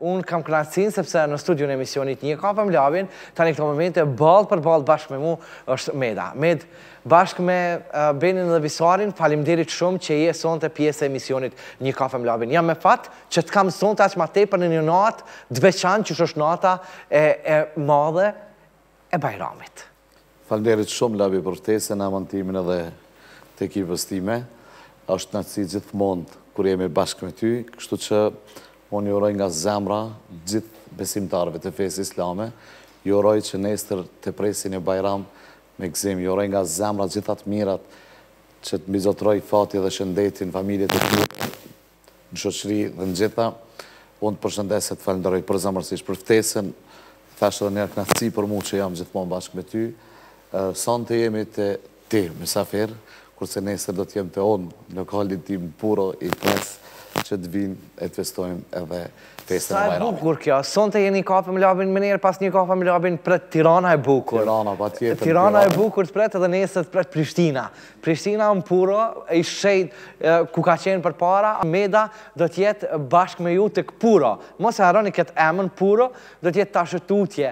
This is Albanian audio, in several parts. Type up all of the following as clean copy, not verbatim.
unë kam kënaqësinë sepse në studion e emisionit Një kafe me Labin, tani këto momente ballë për ballë bashkë me mu është Meda. Med bashkë me Benin dhe Visarin, faleminderit shumë që je sonte pjesë e emisionit Një kafe me Labin. Jam me fat që të kam sonte aq më tepër në një natë të veçantë që është nata e madhe e Bajramit. Faleminderit shumë Labi për ftesën, amantimin edhe të ekipës time. Është kënaqësi gjithmonë kur jemi bashkë me ty, kështu që unë ju uroj nga zemra gjithë besimtarëve të fesë islame, ju uroj që nesër të presin e Bajram me gëzim, ju uroj nga zemra gjithat mirat që të mbizotroj fati dhe shëndetin, familjet e ty, në shoqëri dhe në gjitha. Unë të përshëndeset, falenderoj përzemërsisht për ftesën, thashtë edhe një kënaqësi për mu që jam gjithmonë bashkë me ty. Sonte jemi të ti, mysafir, kurse nesër do t'jem të onë lokalin tim Puro i pres që të vinë e të festojmë edhe festën e Bajramit. Sa e bukur kjo, sonte jeni kafe me Labin, më njerë pas Një kafe me Labin pret Tirana e bukur. Tirana, pa tjetër. Tirana e bukur të pret edhe nesër të pret Prishtina. Prishtina në Puro, i shejt ku ka qenë për para, Meda do t'jetë bashkë me ju të Puro. Mos e harroni këtë emën Puro, do t'jetë tashëtutje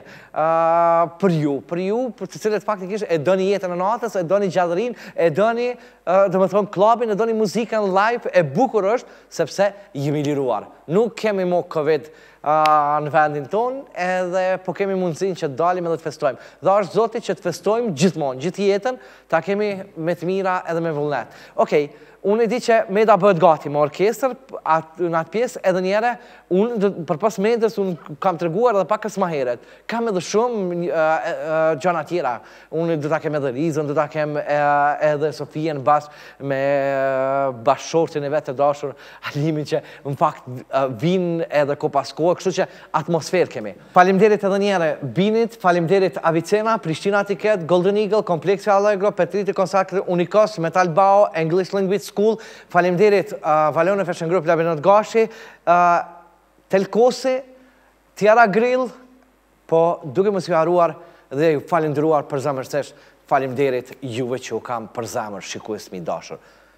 për ju, për të cilët faktikisht e doni jetën e natës, e doni gjallërin, e doni dhe më thonë klubin, e doni muzikën live, e bukur është, sepse jemi liruar. Nuk kemi mo Covid në vendin tonë, edhe po kemi mundësin që të dalim edhe të festojmë. Dhe është zoti që të festojmë gjithmonë, gjithë jetën, ta kemi me të mira edhe me vullnet. Okej, unë e di që Meda bëhet gati me orkestër, në atë pjesë edhe njëre, unë për pas Medës unë kam të reguar edhe pakës ma heret. Kam edhe shumë gjana tjera. Unë do ta kem edhe Rizën, do ta kem edhe Sofien bashkë me bashkëshortin e vetë të dashur, Alimin që në fakt vinë edhe ko pas kohë, kështu që atmosferë kemi. Faleminderit edhe njëre Binit, faleminderit Avicena, Prishtina Ticket, Golden Eagle, Kompleksi Allegro, Petriti Konsakri, Unikos, Metal Bao, English Language School, faleminderit Valone Fashion Group, Labinot Gashi, Telkosi, Tjera Grill, po duke mos ju haruar dhe ju falenderuar për zemërsisht, faleminderit juve që u kam për zemër, shikues mi dashur.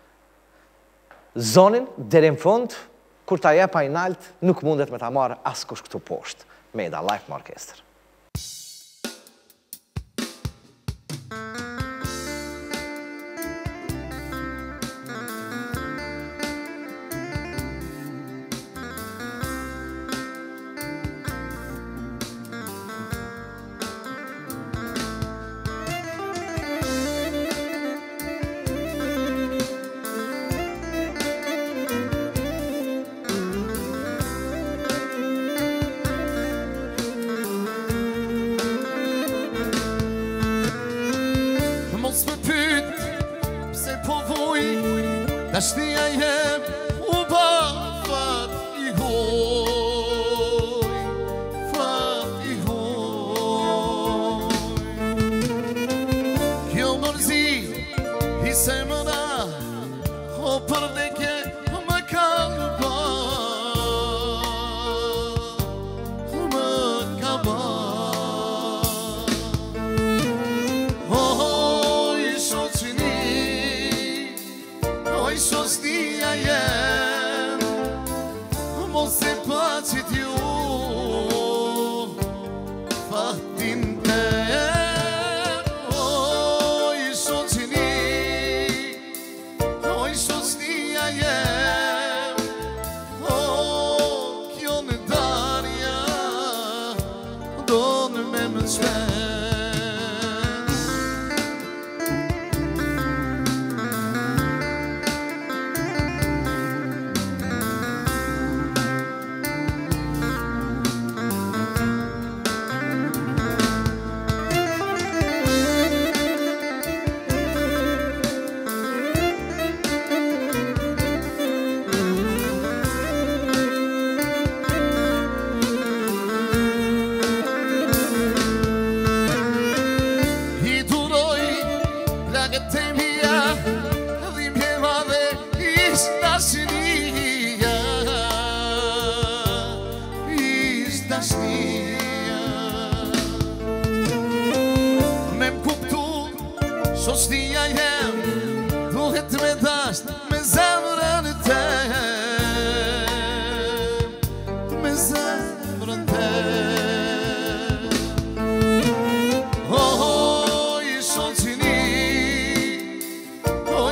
Zonin, deri në fund, kur ta jep ai nalt, nuk mundet me ta marrë askush këtu poshtë. Meda, live me orkestër. Dashnia jem u ba fat I hoj, fat I hoj. Kjo mërzi I se më da, o për deke më ka ba, më ka ba. Sosnia jem, mos e pa që t'ju fatin ter. Oj, shoqini, oj, sosnia jem, o, kjo në darja, do në me më qenë.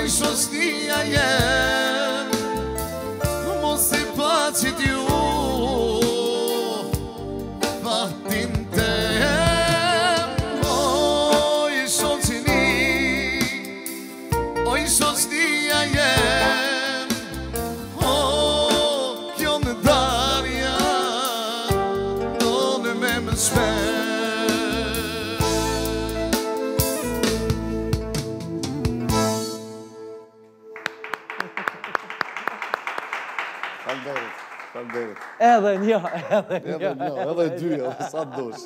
oj shoqnia jem, mos e pa që t'ju fatin tem. Oj shoqni, oj shoqnia jem, kjo në darja do në me më shpet. Falderit. Edhe një, edhe Edhe dyja, sa dush.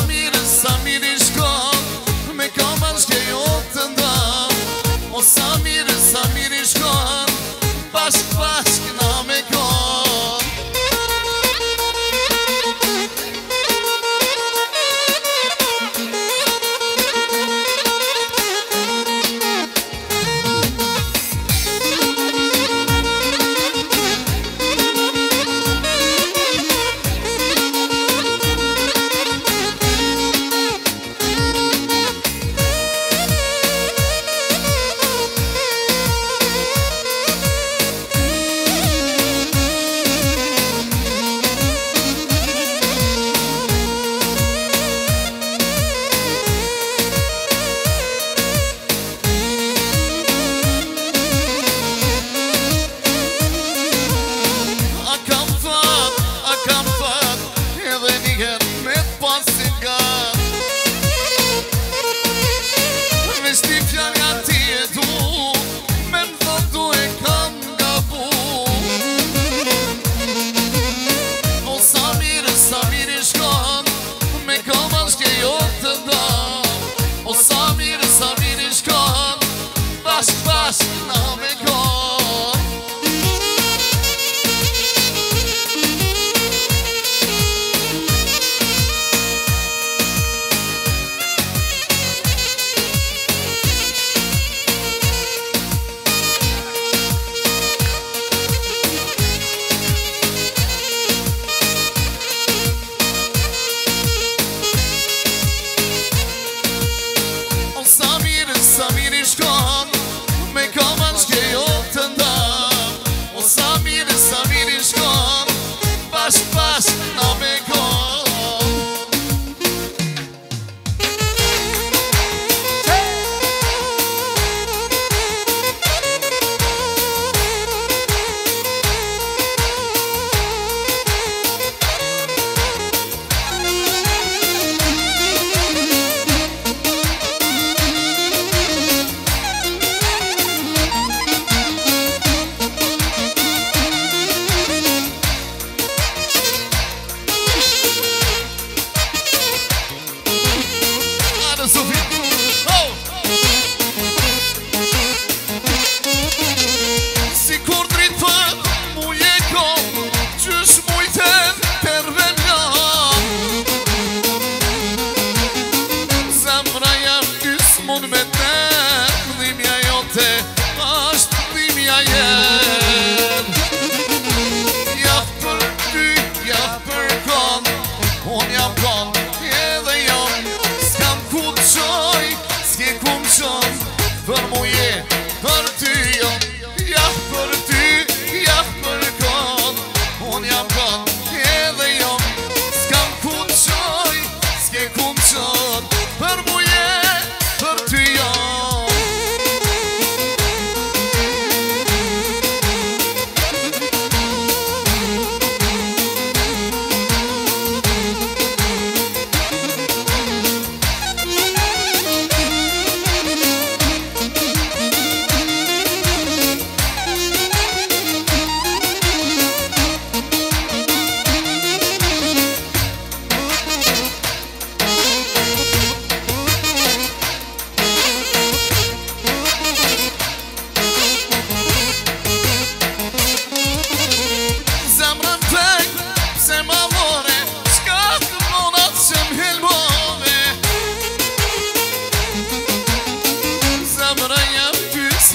Sa mirë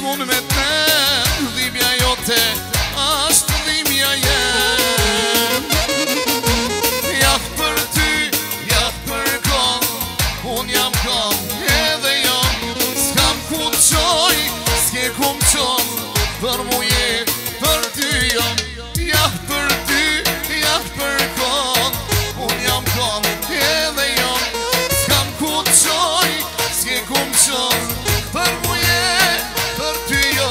mund me te, dhimja jote, ashtë dhimja jem. Jak për ty, jak për kon, unë jam kon, edhe jam, s'kam ku t'qoj, s'ke ku m'qon, për mu je, për ty jam. Jak për ty, jak për kon, unë jam kon, edhe jam, s'kam ku t'qoj, s'ke ku m'qon, për mu je, për ty jam.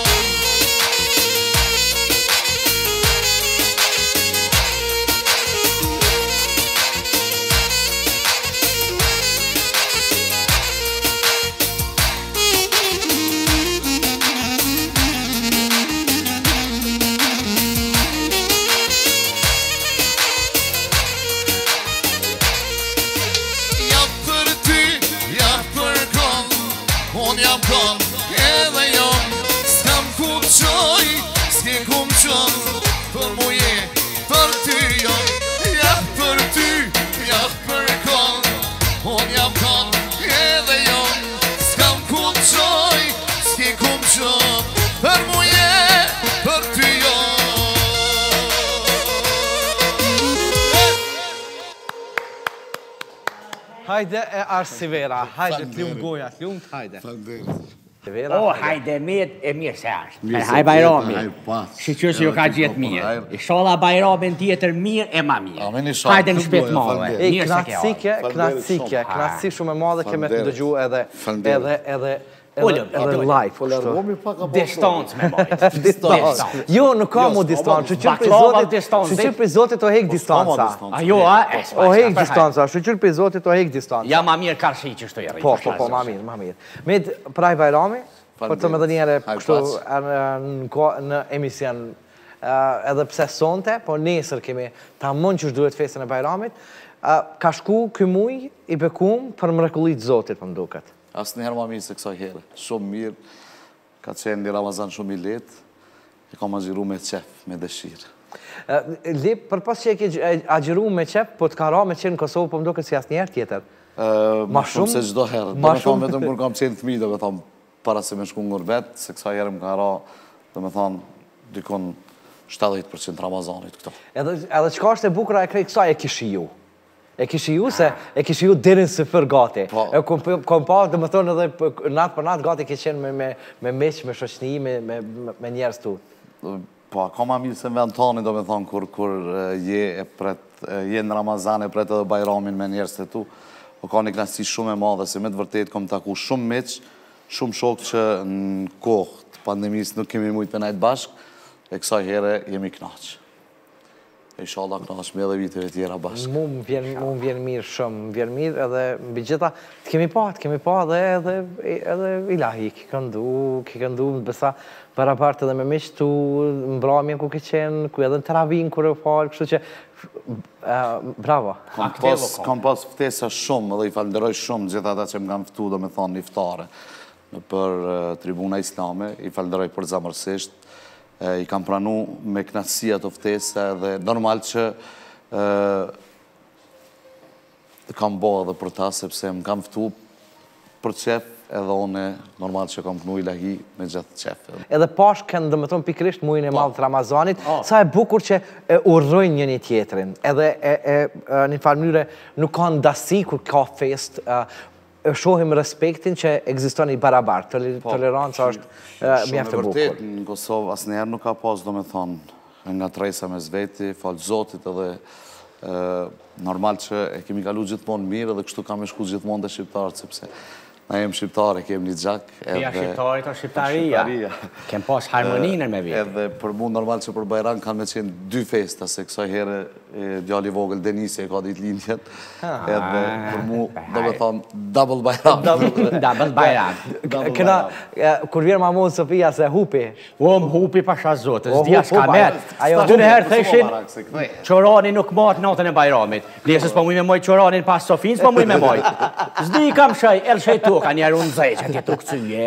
Unë jam kon, edhe jam, s'kam ku t'qoj, s'ke ku m'qon, për mu je, për ty jam. Jak për ty, jak për kon, unë jam kon, edhe jam, s'kam ku t'qoj, s'ke ku m'qon, për mu je, për ty jam. Hajde e Arsivera, hajde t'ljum goja, t'ljum hajde. Sivera. O, hajde, e mirë se ashtë. Haj Bajrami, shqyqyr që ju ka gjithë mirë. Inshallah Bajramin tjetër mirë e ma mirë. Hajde në shpet madhe, mirë se ke Knatësike, knatësi shumë e madhe keme të dëgju edhe live. Distancë me majtë. Jo, nuk ka mu distancë, shqyqyr për zotit o hek distanca. A jo, a? O hek distanca, shqyqyr për zotit o hek distanca. Ja ma mirë karshi që shtu jeri. Po, ma mirë, ma mirë. Med praj Bajrami, për të me dhe njere kështu në emision, edhe pse sonte, po nesër kemi ta mund që shduhet festën e Bajramit, ka shku këmuj i bekum për mrekullit zotit për mduket. Asë njëherë ma mirë se kësaj herë. Shumë mirë, ka qenë një Ramazan shumë i letë, e ka ma gjiru me qef, me dëshirë. Lip, për pas që e ke agjeru me qef, po t'ka ra me qenë në Kosovë, po mduket si asë njerë tjetër. Ma shumë se gjdo herë. Do me thonë vetëm kur kam qenë thmi, do me thonë para se me shku në Gurbet, se kësaj herë më ka ra, do me thonë, dikon 70% Ramazanit këto. Edhe qka është e bukra e krej kësaj e kishi ju? E kishi ju se e kishi ju dirin së fër gati. E kom pa, dhe më thonë edhe natë për natë gati ke qenë me meq, me shoqni, me njerës tu. Po, ka ma mirë se në vend tani, do me thonë, kur je në Ramazan e pret edhe Bajramin me njerës të tu, po ka një knasi shumë e madhe, se me të vërtet kom taku shumë meq, shumë shokë që në kohë të pandemisë nuk kemi mujtë për najtë bashkë, e kësaj here jemi knaqë. E inshallah knaqë me edhe viteve tjera bashkë. Mu më vjen mirë shumë, më vjen mirë edhe mbi gjitha, të kemi pa edhe ilahi, ki këndu, më besa, para partë edhe me mishë tu mbramjen ku ke qenë, ku edhe në Travin kërë e falë, kështu që, bravo. Kam pas ftesa shumë, edhe i falderoj shumë gjitha ata që më kam ftu, do me thonë një ftare, për Tribuna Islame, i falderoj për zamërsisht, i kam pranu me knatësia të ftesa dhe normal që kam bo edhe për ta, sepse më kam ftu për qef edhe one normal që kam kënu ilahi me gjithë qef. Edhe pash kënë dhe më thonë pikrisht mujnë e malë të Ramazanit, sa e bukur që urrojnë një një tjetërin, edhe një farë mënyre nuk ka ndasi kur ka fest, shohim respektin që egziston i barabartë, toleranca është mjeftë e bukur. Shumë e vërtet, në Kosovë asë njerë nuk ka pas, do me thonë, nga trejsa me zveti, falë zotit edhe normal që e kemi kalu gjithmonë mirë edhe kështu kam e shku gjithmonë dhe shqiptarët, sepse na jem shqiptare, kem një gjak. Pia shqiptarit o shqiptaria. Kem pas harmoninën me vitë. Edhe për mu normal që për Bajram kanë me qenë 2 festa, se kësaj here djali vogël Denisi e ka ditë lindjet. Edhe për mu, do me thonë, double Bajram. Double Bajram. Këna, kur vjerë Mamun Sofia se hupi. Më hupi pasha zotës, dhja s'ka metë. Dy nëherë theshin, Qorani nuk matë natën e Bajramit. Lesës po muj me moj Qoranin pas Sofins, po muj me moj. Zdi kam shaj, el shaj tu, ka njerë unë zej që ti të këcyje,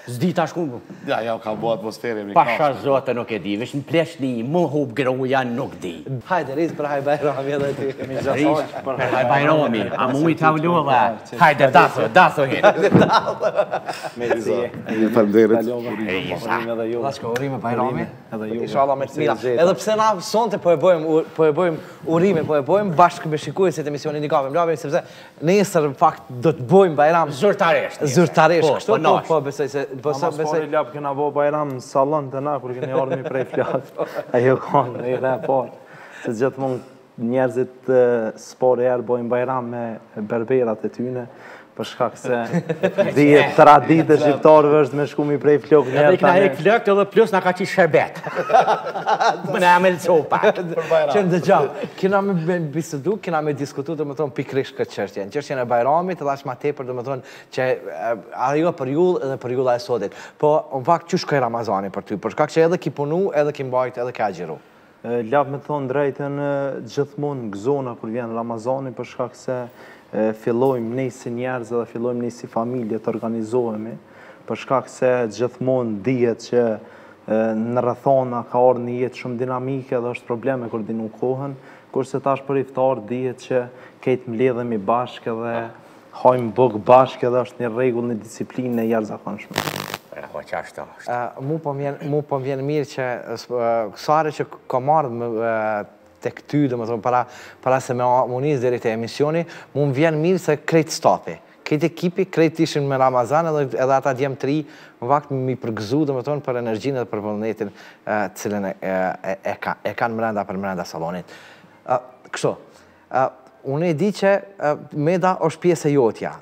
Zdi tash ku. Ja, ka bo atmosfere me Pasha zote nuk e di, vesh në pleshni, mu hub gruja nuk di. Hajde, Riz për Haj Bajrami edhe ty. Riz për Haj Bajrami, a mu i tavlulla. Hajde, daso hit. Faleminderit. Lasko, urime Bajrami. Inshallah me të mira. Edhe pse na sonte po e bëjmë urime, po e bëjmë bashkë me shikuesit e emisionit Nikave Mlavi, sepse nesër në fakt do të bëjmë Bajram zyrtaresht. Zyrtaresht, kështu po besoj se Besoj lap kena bo Bajram në salon të na, kur keni ardhur prej flak. Ajo kanë, e dhe parë. Se gjithmonë njerëzit spore erë bojnë Bajram me berberat e tyne, për shkak se dihet traditë shqiptarëve është me shku mi prej flok njerë. Edhe i kena hek flok edhe plus na ka qi sherbet. Më na amel copa. Që ndëgjam, kena me bisedu, kena me diskutu dhe më thonë pikrish këtë qështje. Në qështje në Bajramit edhe ashtë ma tepër dhe më thonë që ajo për jull edhe për julla e sotit. Po, në fakt, që shkoj Ramazani për ty? Për shkak që edhe ki punu, edhe ki mbajt, edhe ki agjiru. Lap me thonë drejten gjithmonë gëzona kur vjen Ramazani për shkak se fillojmë ne si njerëz dhe fillojmë ne si familje të organizohemi, për shkak se gjithmonë dihet që në rrethana ka ardhur një jetë shumë dinamike dhe është probleme kur dinu kohën, kurse tash për iftar dihet që këtë mbledhemi bashkë dhe hajmë buk bashkë dhe është një rregull, një disiplinë e jashtëzakonshme. Mu po vjen mirë që kësare që ka marrë të këty, dhe më thonë, para se me muniz dheri të emisioni, mu më vjen mirë se krejt stafi. Krejt ekipi, krejt ishin me Ramazan, edhe ata djemë 3, më vakt mi përgëzu, dhe më thonë, për energjinë dhe për vullnetin cilën e kanë mrenda për mrenda salonit. Kështu, unë e di që Meda është pjesë e jotja.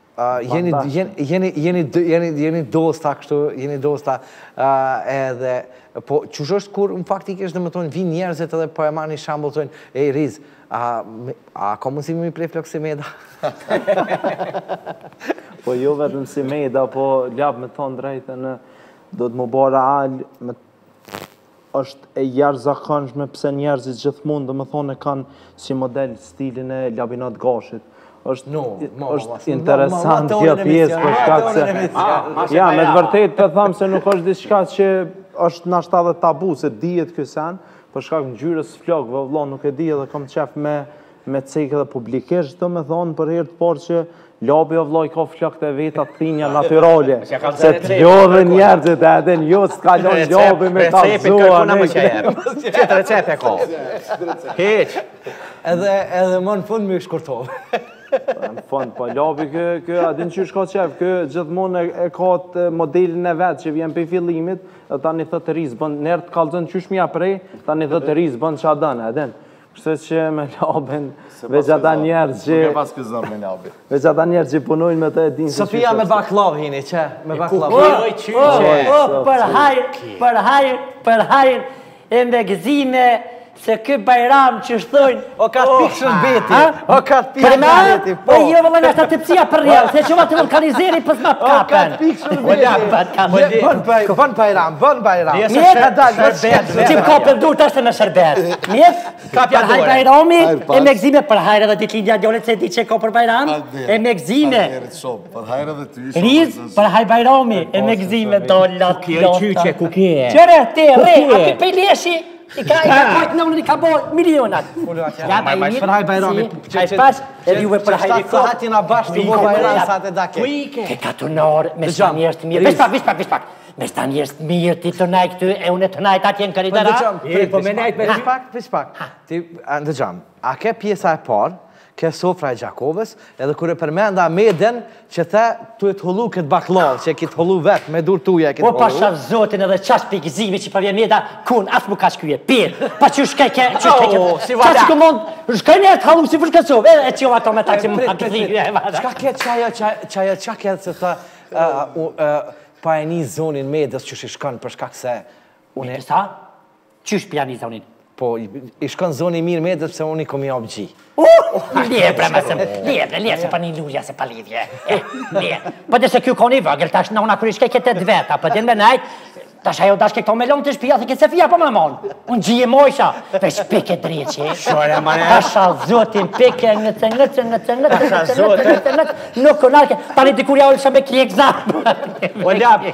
Jeni dosta kështu, jeni dosta edhe, po qësh është kur në faktikisht dhe më tonë vinë njerëzit edhe po e ma një shambull të tonë, ej Riz, a ka mundësimi mi plej flok si Meda? Po jo vetëm si Meda, po ljap me thonë drejten, do të më bara alë, është e jashtëzakonshme pse njerëzit gjithmonë dhe më thonë e kanë si model stilin e Labinat Gashit. është interesant kjo pjesë për shkak se ja, me të vërtet të thamë se nuk është diçka që është nashta dhe tabu se dihet ky sen, për shkak ngjyrës flokëve, vëlla nuk e di edhe kam qef me cekë dhe publikisht, do me thonë për herë të parë që Labi o vllai ka flokët e veta të thinja natyrale. Se të lodhen njerëzit e edhen jo s'ka lodh Labi me ta zua. Qëtë recepe ka? Heq. Edhe më në fund më shkurtov. Në fund, po Labi kë adin që shka qef, kë gjithmonë e ka të modelin e vetë që vjen për fillimit, dhe ta një thëtë rizë bënë, nërë të kalëzën qysh mja prej, ta një thëtë rizë bënë që adënë, edhen. Kështë që me Labin, veç ata njerës që punojnë me të edin. Sofia me baklav hini, që? Me baklav. Për hajr, e me gëzime, se kë Bajram që shtojnë... O ka të pikë shërbeti, o ka të pikë shërbeti, po. Po jo vëllë nështë të pësia për rjallë, se që va të vulkanizeri pës ma kapen. O ka të pikë shërbeti. Bën Bajram, bën Bajram. Qim ka për dur të është me shërbet. Mjet, për haj Bajrami, e me gëzime për hajrë dhe ditë lindja djolet se di që ka për Bajram, e me gëzime. Riz, për haj Bajrami, e me gëzime dollat. Qëre, te, re, api pëjleshi. I ka kojtë në unë i ka bërë milionat. Ja, për haj Bajrami. Hajtë pas, edhe juve për hajri ko. Shtatë hatina bashkë të bo Bajram sa të dake. Ke ka të nërë, me shta njerës të mirë. Vish pak. Me shta njerës të mirë, ti të najtë këtu, e unë të najtë atje në karidera. Po me najtë me vish pak. Ndëgjam, a ke pjesa e parë, ke Sofra e Gjakovës, edhe kërë përmenda Meden që the tu e të hollu këtë baklavë, që e ki të hollu vetë, me dur tuja e ki të hollu. Po pasha zotin edhe qash pikëzimi që përvje Meda, kun, asë më ka shkyje, pirë, pa që shkaj ke, qash që mund, shkaj njerë të hallu si vërshkëcov, e që jo ato me ta që më ka këzimi. Shka ke qa ke se ta pa e një zonin Medës që shishkën për shkak se... Me kësa? Qysh pja një zonin? Po, i shkën zoni mirë Medës pëse unë i kom i obë gji. Liebre, se pa një luja, se pa lidhje. Po dhe se kjo koni vëgël, tash në una kërishke këtë të veta, po dhe me najtë, Tash ajo dashke këto me lonë të shpia, thë këtë se fia po më monë. Unë gjije mojsha, veç pike dreqe. Shore, mane. Tasha zotin pike, ngëtë, nuk kënarke. Tani dikur ja ullësha me kjek zamë. O lap,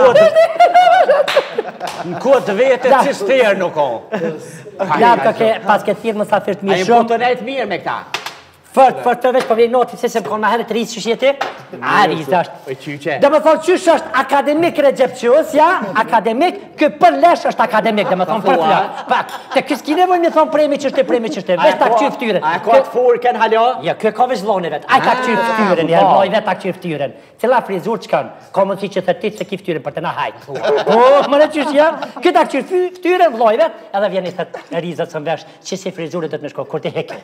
në kodë vete cisterë nuk o. Lap, pas këtë thirë më sa thirët mirë shumë. A i po të nejtë mirë me këta? Fërt të veç po vej noti, se më konë ma herët rrisë që shjeti? A, rrisë është. Dhe më thonë qysh është akademik Regjepqius, ja, akademik, kë për lesh është akademik, dhe më thonë për flak. Pak, të kësë ki nevoj me thonë premi qështë, veç ta këqyrë ftyren. A ka të furë kënë halo? Ja, kë ka veç vlone vetë, a ka këqyrë ftyren, ja, vloj vetë ta këqyrë ftyren. Cila frizur që kanë, ka mundësi që thërtit se ki ftyren për të na hajtë. O, më në qysh, ja, këta këqyrë ftyren, vloj vetë, edhe vjen i thët rizët së mvesh, që si frizurit të të me shko, kur ti heke.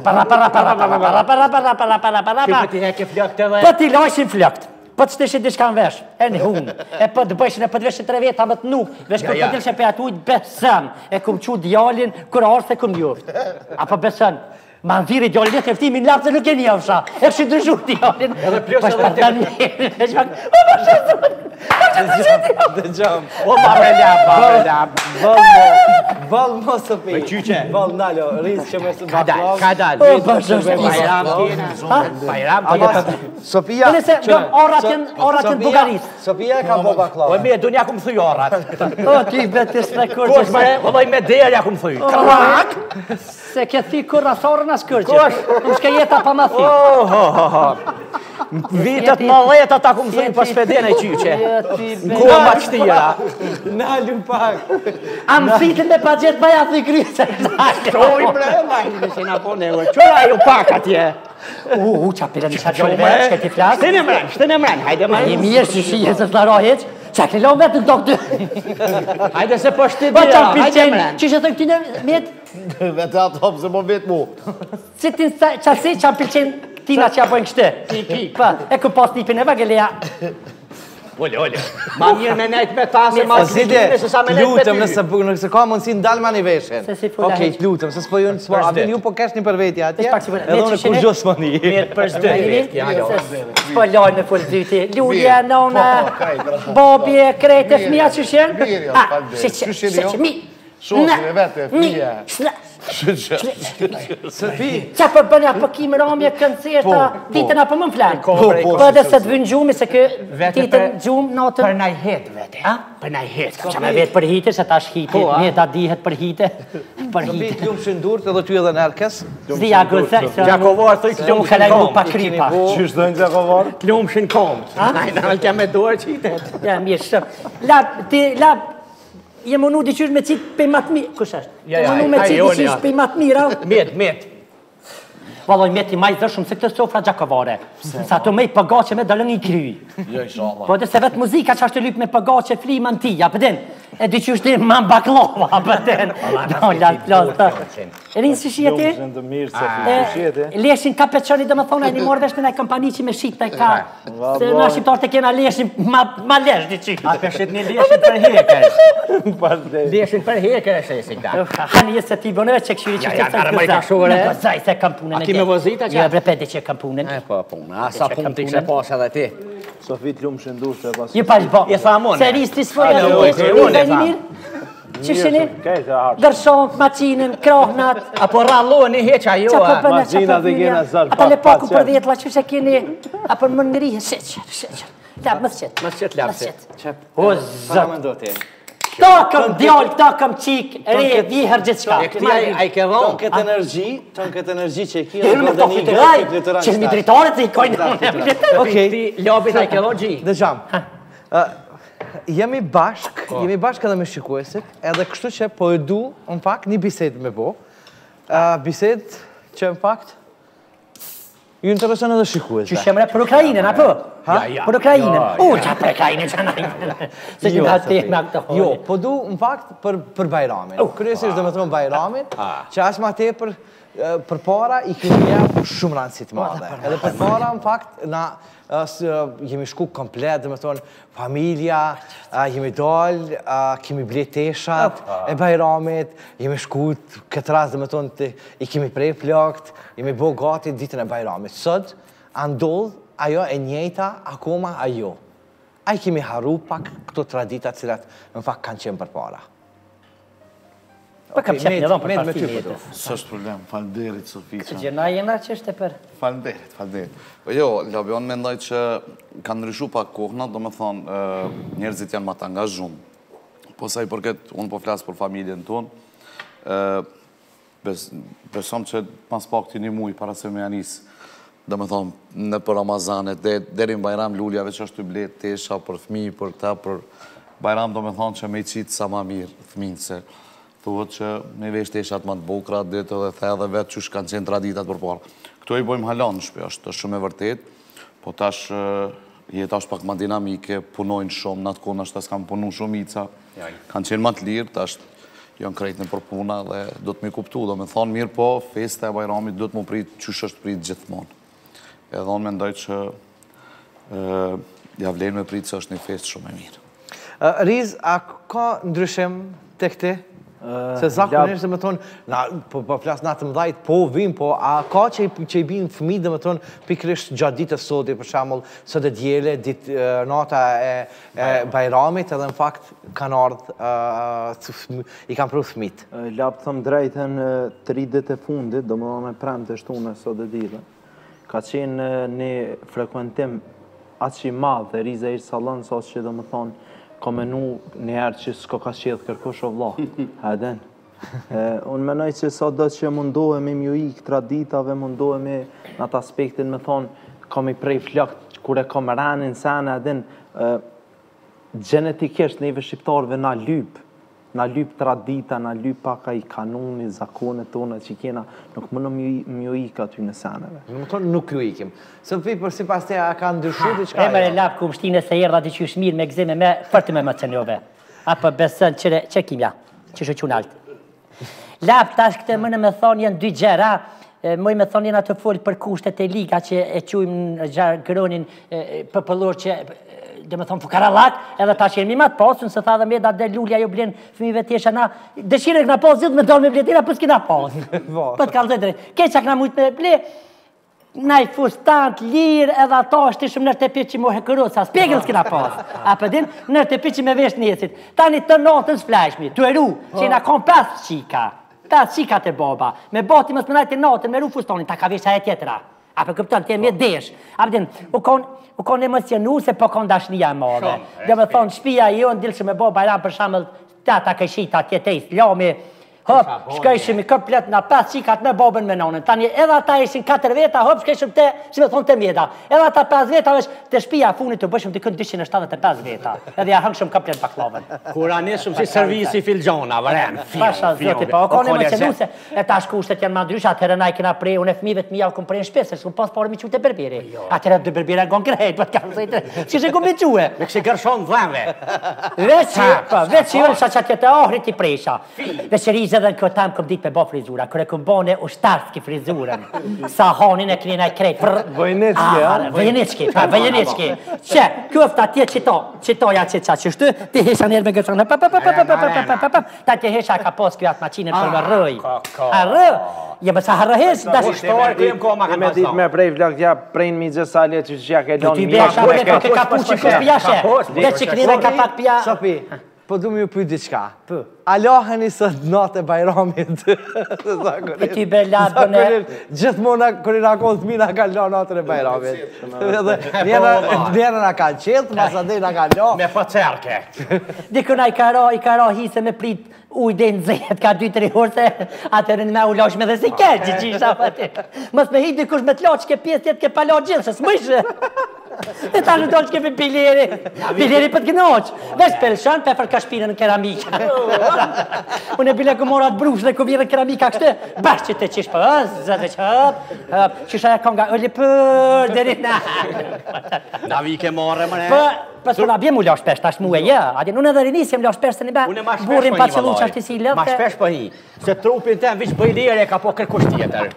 Po ti heke flëkt edhe? Po ti lajshin flëkt. Po të shteshin dishka në vesh, e një hunë. E po të bëjshin e po të veshë 3 veta më të nuk. Vesh kur të dilshe pe atujt besën. E kum qu djallin, kur arse e kum juft. Apo besën. Ma në viri djallin e të eftimin lapë se nuk e njëfsha. E kështë dëshur djallin. Edhe pjus edhe të të O, marre lap. Val mo Sofi. Me qyqe. Val nalo, rizë që me së baklava. Ka dal. O, bashkë. Bajram. Sofia. Nëse, orat të Bugaris. Sofia ka po baklava. O, me, dunja ku më thuj orat. O, ti betis në kërgjë. Kosh, mare, o doj me derja ku më thuj. Krak. Se ke thi kur rasorën as kërgjë. Kosh. Në shke jeta pa ma thi. Vitet më dheta ta ku më thuj për shpedene qyqe. Në kuë ma qëtira. Nalëm pak. A më fitin me pa gjithë baja thë i kryse. Qoj bre, majnë që nga po neue. Qora ju pak atje. Qa pire në shaqoj vetë, shke ti flasë. Shtën e mrenë, hajde marë. I mirë që shi jesë të laro heq, qa këllon vetë në doktor. Hajde se po shti dira, hajde mrenë. Që që të këtine metë? Vete atë hopë se mo vetë mu. Si ti qasi qa pëlqen tina që ja bojnë kështë. Pa, e ku pas nipin e vagëleja. Ole. Ma mirë me nejtë me ta se ma klikime se sa me nejtë me ty. Lutëm nëse ka mundësi në dalë ma një veshen. Se si fulla Okej, lutëm, se s'po ju në s'po. Abin ju po kesh një për vetja atje. Edhe unë kur gjos më një. Mirë për shdojnë. S'po lojnë me full dyti. Lulja, nona, bobje, krejtë, fmija që shenë. Qëshin jo? Shosin e vete, fmija. Sofi. Qa për bënja për kime ramje këncerta, ditën apo më më flanë? Po edhe se të vynë gjumi, se kë ditën gjumë natën... Për naj hetë, vete. Për naj hetë. Qa me vetë për hite, se ta shkiti, një ta dihet për hite. Për Sofi, hite. t'lumë shëndurët edhe ty edhe në herkes. Zdia gëzë, se... Gjakovar, thëj t'lumë Ka lajmu pa kripa. Qysh dojnë Gjakovar? T'lumë shën komë. Najnë kja me dorë qitet. Ja, mirë shumë. Lab, je mënu diqysh me qitë pej matë mirë. Kush është? Je mënu me qitë diqysh pej matë mirë, Met. Valoj, meti maj dëshumë se këtë sofra Gjakovare. Sa të mej pëgace me dalën i kry. Jo, inshallah. Po dhe se vetë muzika që ashtë të lypë me pëgace flima në tija, përdin. E diqysh të ma baklova, përdin. Rinë si shjeti? Të mirë, Sofi, Leshin ka peqoni dhe më thona, e një morë vesh me nëjë kompani që me shqip të ka. Se në shqiptar të kena leshin, ma lesh diqysh. A përshit një leshin për heker. Leshin për heker e shesin da. Hani jesë se ti bënëve që këshyri që të Në gëzaj se kam punën e me vozita që? Jo, brepedi që kam punën. E po punë, asa punë t'i kështë pas edhe ti. Sofi t'lumë shëndur se pas... Ju palë po. Je tha mone. Se risti s'foja të një mirë. Që shini? Gërshonk, maqinën, krohnat. Apo ralloni heqa jo. Maqina dhe gena zërë. Ata le paku për dhjetla që që keni. Apo në më ngrihe, sheqer. Lab, më s'qet. Më s'qet labë. O, zët. Këta këm djallë, këta këm qik, re, vihër gjithë shka. E këti a i ke dhonë. Ton këtë energji që e ki... Jërë me të fitë raj, që mi dritarët i kojnë. Ti lobit a i ke dhonë gji. Dhe gjam, jemi bashk edhe me shikuesit, edhe kështu që po e du, në fakt, një bised me bo. Bised që në fakt, ju interesën edhe shikuesit. Që shemre për Ukrajinën, apo? Për Ukrajinën. Qa për Ukrajinën që nëjnë. Se që nga të me këtë hojnë. Jo, po du, në fakt, për Bajramin. Kryesisht dhe me thonë Bajramin, që as ma te për para i kemi jam shumë rëndësit madhe. Edhe për para, në fakt, jemi shku komplet, dhe me thonë, familja, jemi dollë, kemi bleteshat e Bajramit, jemi shku këtë ras, dhe me thonë, i kemi prej plakt, jemi bo gati ditën e Bajramit. Sot, andodh ajo e njejta akoma ajo. a i kemi haru pak këto tradita cilat në fakt kanë qenë për para. Po kam qep një dhonë për partimi. Së është problem, falderit, Sofiqa. Që gjena jena që është e për? Falderit. Jo, Labion mendoj që kanë ndryshu pak kohëna, do me thonë, njerëzit janë ma të angazhum. Po sa i përket, unë po flasë për familjen tonë, besom që pas pak të një muj para se me janis, do me thonë, në për Ramazanet, deri në Bajram Luljave që është të blet, tesha për fmi, për këta, për Bajram do me thonë që me i qitë sa ma mirë fminë, se thuhet që me vesh teshat ma të bukra, ditë dhe the dhe vetë që shkanë qenë traditat për parë. Këto i bojmë halon në shpe, është shumë e vërtet, po tash jeta është pak ma dinamike, punojnë shumë, në atë kohë nështë tas kanë punu shumica, kanë qenë ma të lirë, tash janë krejt në përpuna dhe do të mi kuptu, do me thonë mirë po, festa e Bajramit do të mu pritë qysh është pritë gjithmonë. Edhe unë mendoj që ja vlenë me pritë që është një fest shumë e mirë. Riz, a ka ndryshim të këti? Se zakonisht dhe me thonë, po flasë nga të mdhajt, po vim, po a ka që i binë fëmi dhe me thonë pikrisht gjatë ditës soti, për shamull, sot e djele, nata e Bajramit, edhe në fakt kanë ardhë, i kanë pru fëmit. Lapë thëmë drejten 3 ditë e fundit, do më dhe me premë të shtune sot e dile. Ka qenë një frekuentim atë që i madhë dhe Riza i salon, sot që do më thonë, ka menu njëherë që s'ko ka qedhë kërkosh o vla, heden. Unë menoj që sot do që mundohemi mju ik traditave, mundohemi në atë aspektin me thonë, kam i prej flakt, kure kam ranin sene, heden, genetikisht neve shqiptarve na lyp tradita, na lyp paka i kanuni, zakonet tonë që kena, nuk më në mju ik aty në seneve. Në më tonë nuk ju ikim. Sofi, për si pas te a ka ndryshu të qka? Emër e lapë ku mështine se erda di që është mirë me gzime me fërti me më të njove. Apo besën që kimja, që shë qunë altë. Lapë tash këtë më në me thonë janë 2 gjera, mëj me thonë janë atë folë për kushtet e liga që e qujmë në gjargëronin pëpëllur që dhe me thonë fukarallak, edhe ta që jemi ma të pasën, se tha dhe me da dhe Lulja jo blenë fëmive tesha na, dëshire këna pasë zhjithë me dollë me bletina, për s'kina pasë. Për të kalë dhe ke që këna mujtë me ble, na i fustant, lirë, edhe ata është ishëm nërë të piqë që mu hekëru, sa s'pegën s'kina pasë. A për din, nërë të piqë që me vesh njësit. Tani të natën s'flashmi, të eru, që i na kom 5 qika. 5 qika të baba, me bati më s'mënajt të natën, me ru fustonin, ta ka vesh aje tjetëra. A për këpëtën të jemi e desh. A për din, u konë emocionu se po konë dashnia e madhe. Dhe me thonë, shpia jo në dilë që me bo Bajram për shamëll, tata këshita tjetejs, lami, hop, shkëshim i komplet në 5 qikat me babën me nonën. Tani edhe ata ishin 4 veta, hop, shkëshim të, si me thonë të mjeda. Edhe ata 5 veta është të shpia funit të bëshim të kënë 275 veta. Edhe ja hëngshëm komplet baklavën. Kura nesëm si servisi filgjona, vëren. Pasha zoti, pa, o kone me qenuse, e tash kushtet janë ma ndrysha, atëherë na i kena prej, unë e fmive të mija u kom prej në shpesër, s'ku pas pare mi qute berberi. Atëherë dhe berberi gon krejt, për t'kamë sejtë, që shë kumë quë. Me kështë gërshon dhemve. Veç që sa që atjetë ahrit i presha. Veçerize dhe në këtë tamë këm ditë me bo frizura, kërë këm bone u shtarski frizurën. Sa hanin e kënina i krejt. Vojnitski, a? Vojnitski. Që, këfta tje qitoja që shtu, ti hesha njerë me gërshon, ta ti hesha ka pos kjo atë maqinën për më rëj. A rë, jemi sa harëhes, da shtorë këjem koma kanë me ditë me prej vlog, ja prejnë mi gjësalje që që ke lonë mi. Ti ka pu që kështë pjashe, dhe që kënina ka pak pja. Sofi, po du mi ju pyjt diqka. A loheni sot natë e Bajramit? E ty be labën e... Gjithmona kërë i nakon të mina ka lo natën e Bajramit. Njerën a ka qeltë, masandej a ka lo. Me pëcerke. Dikëna i ka ra hise me prit ujde në zetë, ka 2-3 orë, atërën me u lashme dhe si kërë që qisha pëtë. Mës me hitë dikush me të laqë ke pjesë tjetë ke pa laqë gjithë, se s'mëshë. E ta në dollë që kepi pileri për të gënoqë. Vesh pelshën, pefer ka shpinën në keramika. Unë e bile këmora të brush dhe këmire në keramika kështë, bashkë që të qishë për, zëtë që hëp, qisha e konga, ëllë për, deri na. Na vike more, mëne. Për së na bje mu lash pesh, tash mu e jë. Adin, unë edhe rinis jem lash pesh të një be, burin pa qëllu që ashtë si lëfë. Ma shpesh për hi, se trupin ten vish bëjlire ka po kërkush tjetër.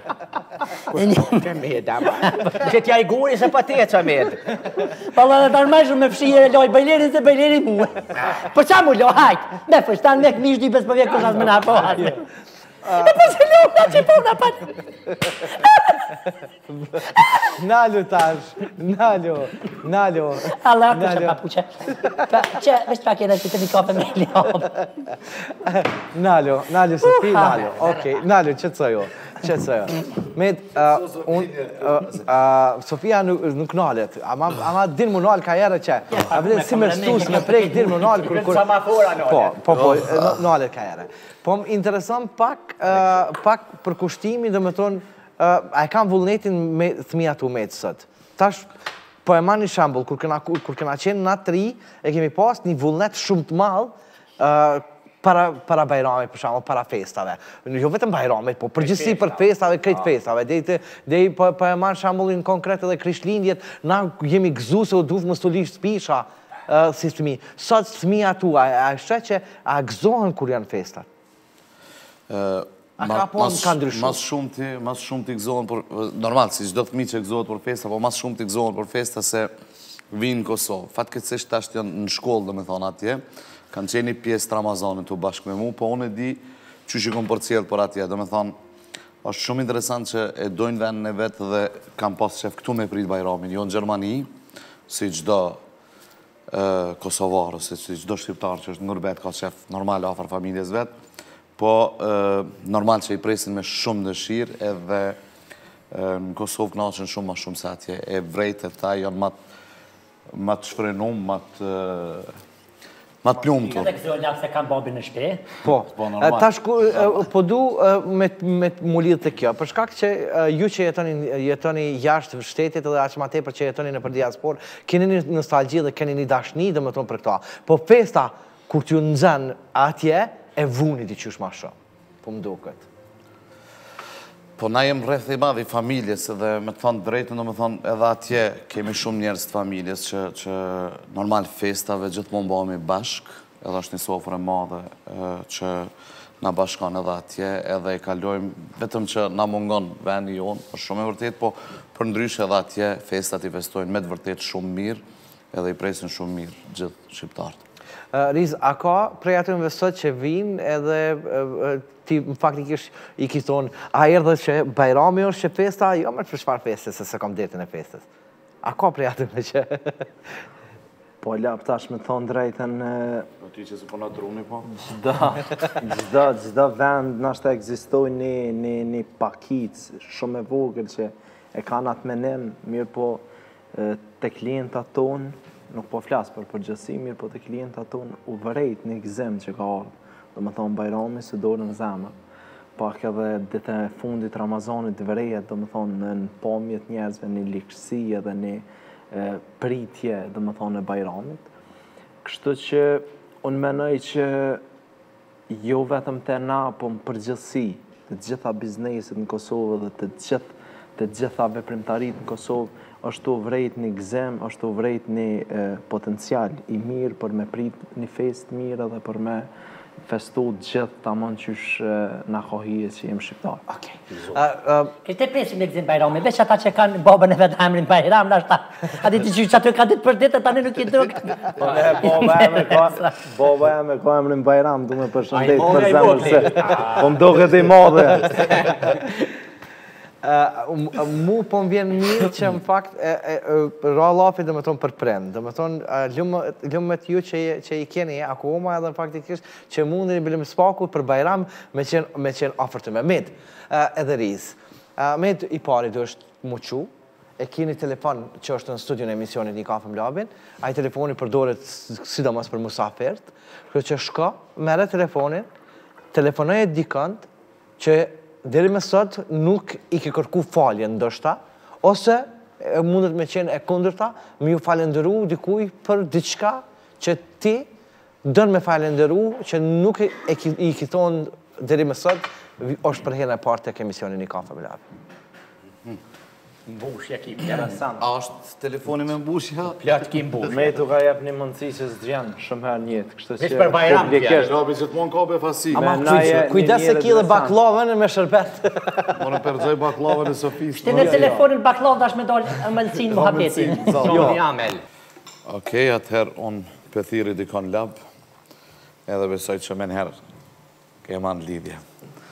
Të meda, ma. Që t'ja i guri se pa teqa med. Palla dhe t'armajshë me fshije e loj bëjlirin se bëjlirin mu. Për qa mu lo, hajt, me fështan me këmish dy bes për vje kush asë më na po. Nalo tash, Nalo. Allah, që papuqe. Që, veç pak edhe të një kafe me ljom. Nalo, Sofi, Nalo. Okej, Nalo, qëtësojo. Med, Sofia nuk nalet, ama din mu nal ka jere që, a vëllin si me stus me prejk din mu nal kur... Po, nalet ka jere. Po më intereson pak për kushtimi dhe me tonë, a e kam vullnetin me thmija të umetë sët. Tash, po e ma një shambull, kur këna qenë na 3, e kemi pas një vullnet shumë të malë para bajramit, për shembull, para festave. Jo vetëm bajramit, po përgjithësi për festave, krejt festave. Dej po e marr shembullin konkret edhe Krishtlindjet, na jemi gëzu se u duhet mos të lish spisha si fëmijë. Sot fëmija tua, a sheh që a gëzohen kur janë festat? Mas shumë t'i gëzohen për... Normal, si çdo fëmijë që gëzohet për festa, po mas shumë t'i gëzohen për festa se vinë në Kosovë. Fatkeqësisht tash janë në shkollë, domethënë atje, kanë qenë pjesë të Ramazanit të bashkë me mu, po unë e di që që kom përcjellë për atje. Domethënë, është shumë interesant që e dojnë vendin e vetë dhe kam pas shef këtu me prit bajramin, jo në Gjermani, si çdo Kosovar, si çdo shqiptar që është në Nurbet, ka shef normal afër familjes vetë, po normal që i presin me shumë dëshirë edhe në Kosovë kënaqen shumë ma shumë se atje. E vrejtë e ta janë ma të shfrenum, ma të plumë të. Edhe këzë njëpë se kam babin në shpe? Po, tash po du me mu lidhë të kjo, për shkak që ju që jetoni jashtë shtetit edhe aq ma tepër që jetoni në për diaspor, keni një nostalgji dhe keni një dashni dhe më tonë për këta. Po festa, kur t'ju nëzën atje, e vuni t'i qysh ma shumë, po më duket. Po na jem rreth i madh i familjes edhe me të thonë drejtën, do me thonë edhe atje kemi shumë njerëz të familjes që normal festave gjithmonë bëhemi bashk, edhe është një sofër e madhe që na bashkon edhe atje, edhe e kalojmë vetëm që na mungon vendi jonë, është shumë e vërtet, po për ndryshe edhe atje festat i festojnë me të vërtet shumë mirë, edhe i presin shumë mirë gjithë shqiptarët. Riz, a ka prej atëve sot që vinë edhe ti faktikisht i ki thonë, a erdhe që bajrami është që festa, jo më për shfar festes, se se kom detin e festes. A ka prej atëve që... Po, lap tash me thonë drejten... Po ti që se po në truni, po? Gjda vend nështë egzistoj një pakic shumë e vogël që e kanë atë menem, mirë po të klientat tonë, nuk po flasë për përgjësi, mirë po të klientat tonë u vërejt një gëzim që ka ardhë. Do më thonë bajrami së dorë në zemër. Pak edhe dite fundit Ramazanit të vërejet, do më thonë në pomjet njerëzve një likësi edhe një pritje, do më thonë, e bajramit. Kështu që unë menoj që jo vetëm të na, po më përgjësi të gjitha biznesit në Kosovë dhe të gjitha veprimtarit në Kosovë, është të vrejt një gëzem, është të vrejt një potencial i mirë për me prit një fest mirë dhe për me festu gjithë ta mund qysh në kohije që jem shqiptar. Okej. Kështë e presim në gëzim bajrami, veç ata që kanë babën e vetë emrin bajram, nështë ta, a ditë që aty ka ditë për ditë, tani nuk i drukë. Baba e me ka emrin bajram, du me përshëndet për zemër se, po më do këtë i madhe. Mu po më vjen mirë që në fakt ra lafi dhe me tonë për prend, dhe me tonë ljumë me t'ju që i keni akoma edhe në faktikisht që mundin i bilim spaku për bajram me qenë ofër të me. Med, edhe Riz, Med i pari dhe është muqu, e kini telefon që është në studion e emisionit Një Kafe Mlabin, a i telefoni përdoret sidomos për musafert, kërë që shko, mere telefonin, telefonoj e dikant që deri me sot nuk i ke kërku falje ndoshta, ose mundet me qenë e kundërta, me ju falenderu dikuj për diçka që ti dënë me falenderu, që nuk i ki thonë deri me sot, është për herën e partë të emisionin Një Kafe Mlabin. Mbushja ki, A është telefoni me mbushja? Plot ki mbushja. Me tu ka jep një mundësi që s'djen shumë herë njëtë, kështu që... Vesh për bajram pja. Rabi që t'mon ka be fasi. Kujdes se ki dhe baklavën me shërbet. Më në përgjoj baklavën e Sofisë. Shte në telefonin baklavë dash me dollë mëllësin muhabetin. Jo, një amel. Okej, atëherë unë pëthiri dikon lab, edhe besoj që men herë ke man lidhje.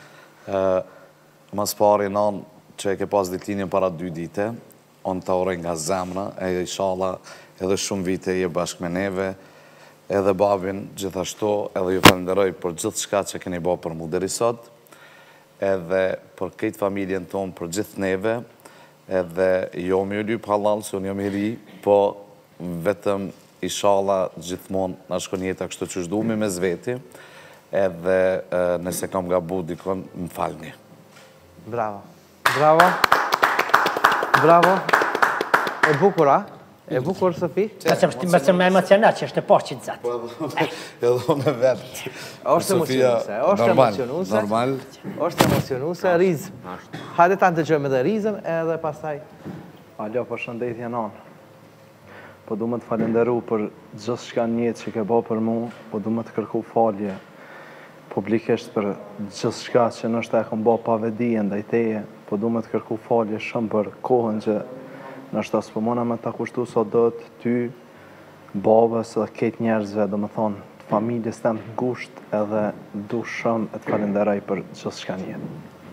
Mas pari nan që e ke pas ditlinjen para 2 dite, onë të uroj nga zemra, e inshallah edhe shumë vite je bashkë me neve, edhe babin gjithashtu, edhe ju falenderoj për gjithë shka që keni bo për mu deri sot, edhe për këtë familjen tonë, për gjithë neve, edhe jo mi u lyp halal, se unë jam i ri, po vetëm inshallah gjithmonë në shkon jeta kështu që shdumi me zveti, edhe nëse kam gabu dikon, më falni. Bravo. Bravo. Bravo. E bukur, a? E bukur, Sofi? Mëse me emocionat që është e poshtë që të zatë. Edhe unë e vetë. Është emocionuse. Është emocionuse. Normal. Është emocionuse. Riz. Hajde ta ndëgjojmë edhe Rizën edhe pastaj. Alo, për shëndetje nanë. Po du me të falenderu për gjithë shka njëtë që ke bo për mu, po du me të kërku falje publikisht për gjithë shka që nështë e këm bo pa vedije ndaj teje, po du me të kërku falje shumë për kohën që nështë asë pëmona me të kushtu sot dot ty, babës dhe ketë njerëzve, dhe me thonë, familjes të në ngusht edhe du shumë e të falenderaj për gjithë shka njëtë.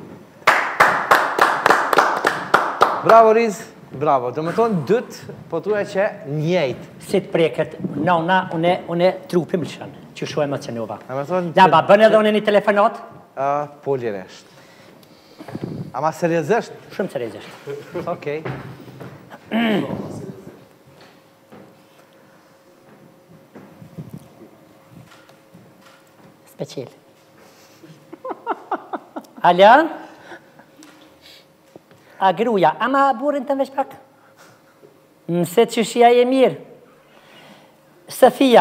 Bravo, Riz. Bravo. Do me thonë dytë, po tu e që njejtë. Si të preket, nona, une trupi më lëshën, që shu emocionova. Ja, ba, bën edhe une një telefonat? Po liresht. Ama seriozisht? Shumë seriozisht. Okej. Special. Aljan? A gruja, ama burin të veç pak? Mëse që shia e mirë. Sofia,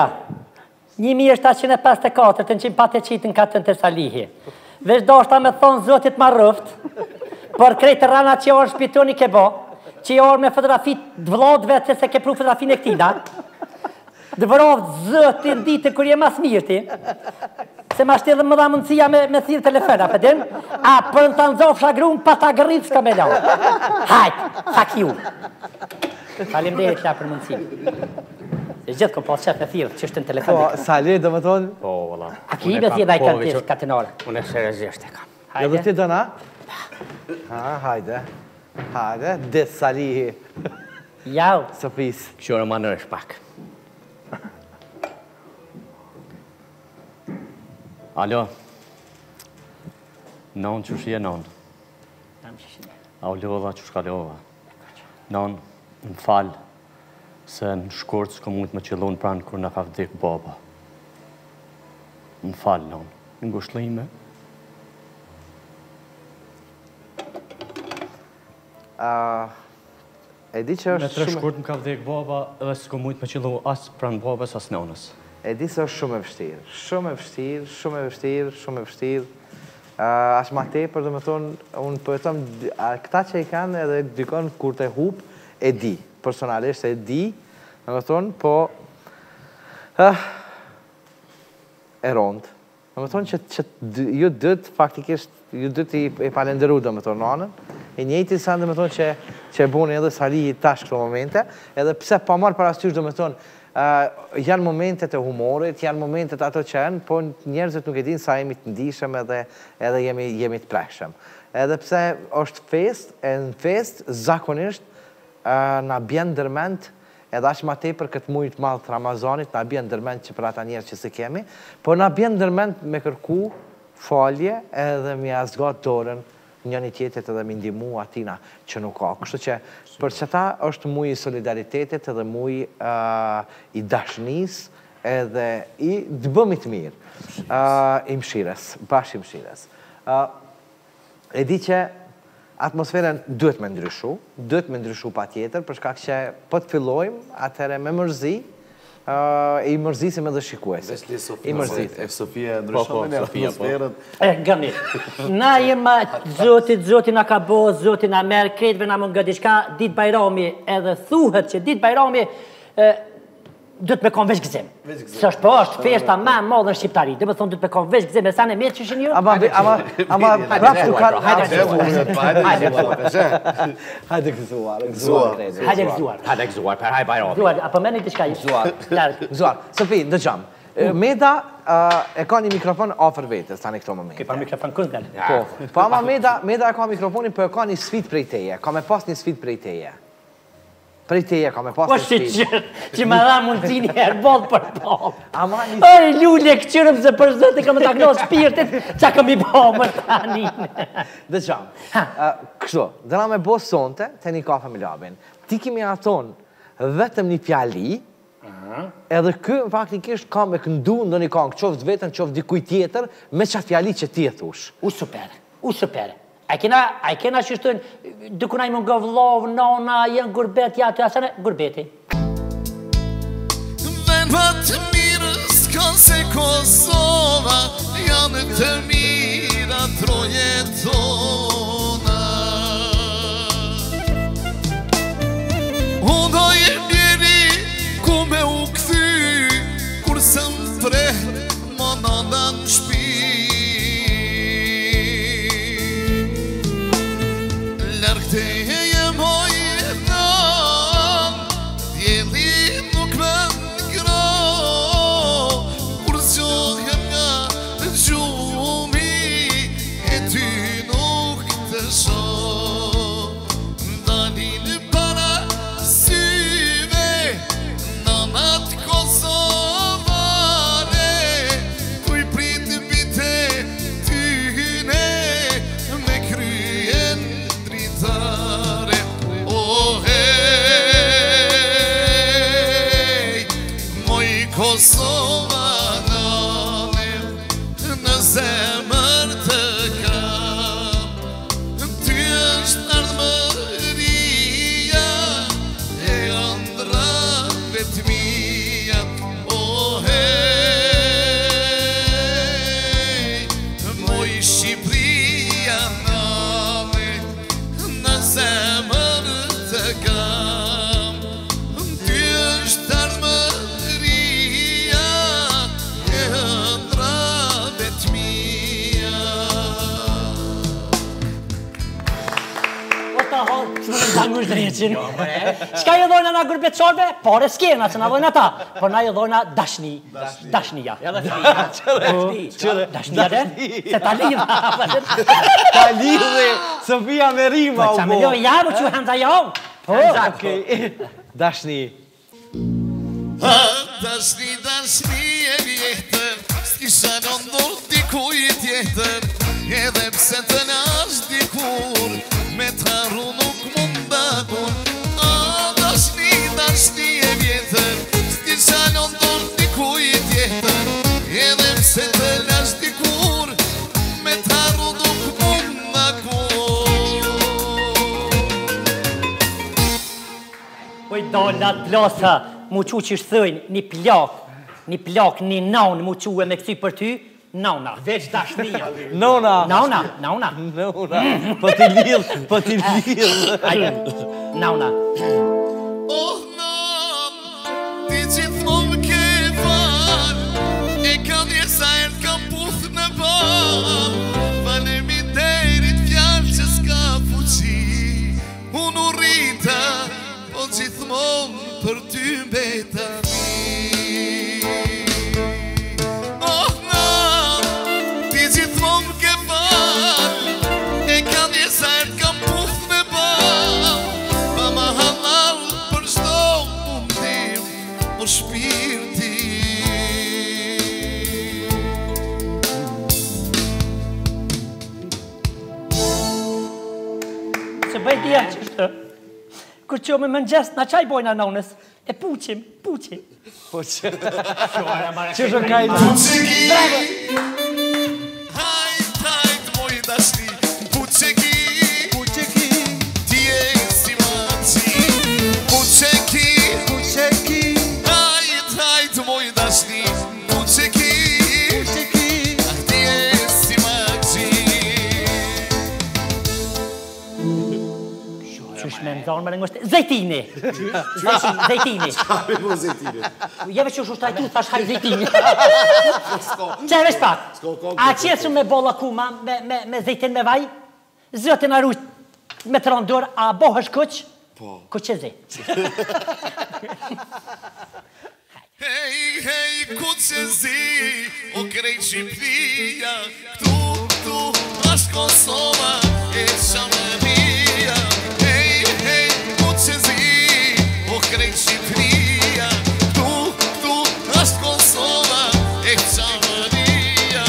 1754, të në qimë patë e qitë në katën të salihi. Veç do është ta me thonë zotit ma rëft, për krejtë rana që orë shpitoni ke bo, që orë me fotografit dvlodve që se ke pru fotografin e këtina, dëvërovë zëtin ditë kër je mas mirë ti, se ma shtë edhe më dha mundësia me thirë telefona, përdin, a për në të nëzofë shagrum, pa ta gërrit s'ka me lau. Hajtë, fuck you. Falim dhe e tla për mundësim. Se gjithë kom pas qef me thirë, që është në telefon. Po, Sali, do më thonë? Po, valla. A ki i me thirë dhe i katinore? Unë e seriozisht e kam. Ja do ti dëna? Hajde. Hajde, dhe Salihi. Jau. Sofis. Këshore ma nërësh pak. Alo. Non që shie non. A u lova që shka lova. Non, më falë, se në shkurt s'ko mund të më qëllon pranë kur në ka vdek baba. Më falë, non. Në ngushlime. E di që është shumë... Me 3 shkurt më ka vdek baba edhe s'ko mund të më qëllon asë pranë babës, asë nonës. E di se është shumë e vështirë. Shumë e vështirë, shumë e vështirë, shumë e vështirë. Ashtë ma tepër, dhe me thonë, unë përjetëm, këta që i kanë edhe dykon kur të hup, e di. Personalisht e di, dhe me thonë, po... e rondë. Dhe me thonë që ju dëtë, faktikisht, ju dëtë i falenderu, dhe me thonë, nanën. E njëti sanë, dhe me thonë, që e boni edhe Sali i tash këto momente, edhe pse pa marë parastysh, dhe me thonë, janë momentet e humorit, janë momentet ato që janë, po njerëzit nuk e dinë sa jemi të ndishëm edhe jemi të preshëm. Edhe pse është fest, e në fest, zakonisht, na bjen dërment, edhe ashtë ma tepër këtë mujtë malë të Ramazanit, na bjen dërment që për ata njerë që se kemi, po na bjen dërment me kërku falje edhe me azgat dorën njëni tjetet edhe me ndimu atina që nuk ka. Kështu që për që ta është muj i solidaritetit edhe muj i dashnis edhe i dëbëmit mirë, i mshires, bashkë i mshires. E di që atmosferën duhet me ndryshu pa tjetër, përshka që po të fillojmë atëre me mërzi, i mërzisim edhe shikuesit. I mërzit. E Sofia ndryshon me atmosferën. Gëmi, na jema zotit na ka bo, zotit na merë kretve na më nga dishka, dit Bajrami edhe thuhet që dit Bajrami dhëtë me kon veç gëzim. Së është po është festa ma modhe në Shqiptari, dhe me thonë dhëtë me kon veç gëzim, e sa në mirë që shënë ju? Ama prapë të kanë... Hajde gëzuar. Hajde gëzuar, për hajde Bajrami. Gëzuar, apo meni të shka ju? Gëzuar. Sofi, në gjamë. Meda e ka një mikrofon afër vetës tani këto momente. Ke pa mikrofon këndel. Po, po ama Meda e ka mikrofonin, po e ka një sfidë prej teje. Ka me pas një sfidë prej teje. Prej teje ka me pas Po një sfidë. që më dha mundësin herë bot për bot. Ama një... Oj, lulje këqyrëm se për zëtë kam të akno shpirtit, qa kam i bo më tani. Dhe qam, kështu, dhe na me bo sonte të një kafe me labin. Ti kimi aton vetëm një pjali, edhe kë faktikisht ka me këndu në një kongë, qoftë vetën, qoftë dikuj tjetër, me qatë fjali që ti e thush. U super. A kena qështën, dukuna i më nga vlovë, nona, jenë gurbet, ja të asane, gurbeti. Venva të mirës kanë se Kosova, janë të mira troje tona. Undo e bjeri ku me u këthy, kur së më prehë, më nënda në shpi. Lërgë të e moj e nam, djeli nuk me ngro, kur zgjohem nga gjumi, e ty nuk të shoh. Dalin para syve, nanat kosovare, tu i prit bite tyne, me kryen dritare. Oh hej, moj Kosovanane, në zemër të kam, ty është ardhmëria e ëndrave të mia. Oh hej, moj Shqipëria name, në zemër të kam, ty është ardhmëria e ëndrave të mia. O ta hon, shumë në dalë më shdreqin. Shka ju dojnë nga gurbet qarve? Pare s'kena, që nga dojnë ata. Por na ju dojnë dashni. Dashnija. Dashnija dhe? Se ta lidha. Ta lidhe, Sofia me rima u Qa me bo. ljo jamë që henda jamë. Okej, dashni. Dashni e vjetër, s'kisha në ndorë dikuj tjetër, edhe pse të nash dikur, me t'haru nuk mund bakun. Dashni e vjetër, s'kisha në ndorë dikuj tjetër, edhe pse të nash dikur, me t'haru nuk mund bakun. Oj dolla plosa, mu qu që shthëjnë një plak, një naun mu qu e me kësi për ty, nauna. Veç dashnija. Nona. Nauna. Nona. Po t'i lidh. Ajde, nauna. Oh, non, ti gjithmonë ke fal, e ka një sajt kam puth në bal, faleminderit fjallë që s'ka fuqi, unë u rrita, po gjithmonë për ty mbeta mi. Oh, non, ti gjithmonë ke fal, e ka një sajt kam puth në bal, pa ma halal për shdo mundim o shpirti. Se bëj dhja që shtë. Kur që me mëngjes, na qaj bojna naunës, e puqim. Po që... Që shë kaj në. Hajt, moj dashni, puqeki, ti e si maci. Puqeki, hajt, moj dashni, puqeki, ti e si maci. Qysh me ndonë më rëngosht, zejtini. Zejtini. Jeve që shu shtajtu, thash haj zejtini. Qeve shpak, a qesu me bolla kuma, me zejtin me vaj? Zëtin arruj me të rëndur, a bohësh këq? Po. Këq e zej. Hej, ku që zi, o krejt Shqipëria, këtu, është Kosova, e Qamëria. Hej, ku që zi, o krejt Shqipëria, këtu, është Kosova, e Qamëria.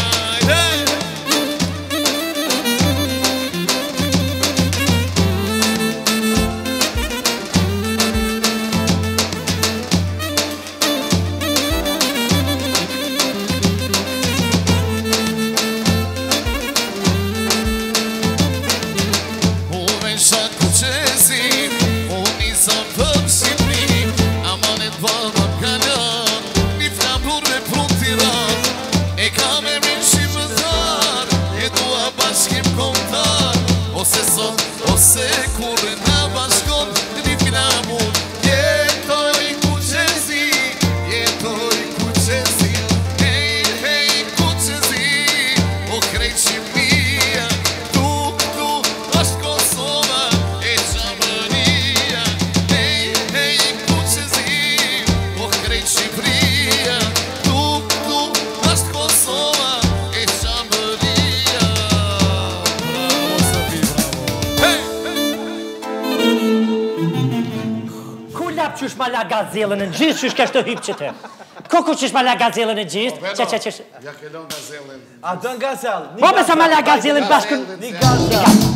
Ose kur në bashkon një flamur, jetoj ku qezi, hej ku qezi, o krejt Shqipëria, këtu është Kosova, e Qamëria. Hej ku qezi, o krejt Shqipëria, këtu është Kosova, e Qamëria. Qysh ma la gazellën në gjithë, qysh ka shtë hypë që të. Kuku qysh ma la gazellën në gjithë, qysh. Ja ke lon gazellën. A dën gazell? Po me sa ma la gazellën bashkën. Një gazell.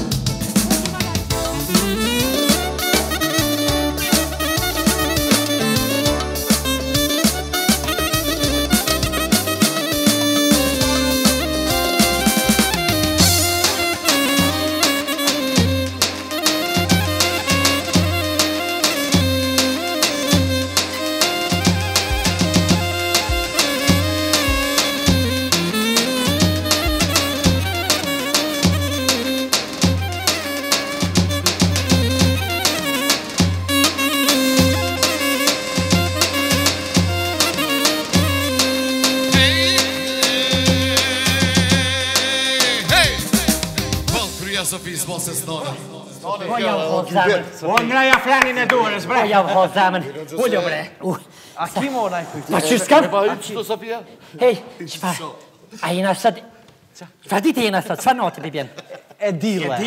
Sofis bosës nona. Po javë ho zamën. O ngraja flanin e dorës, bre. Po javë ho zamën. Ullo bre. A ki mo na i kujtë? Pa qysh s'kam? Pa hypë qëto, Sofia? Hej, qëfar? A jena sot... Qëfar ditë jena sot? Qëfar notë, Bibjen? E dile.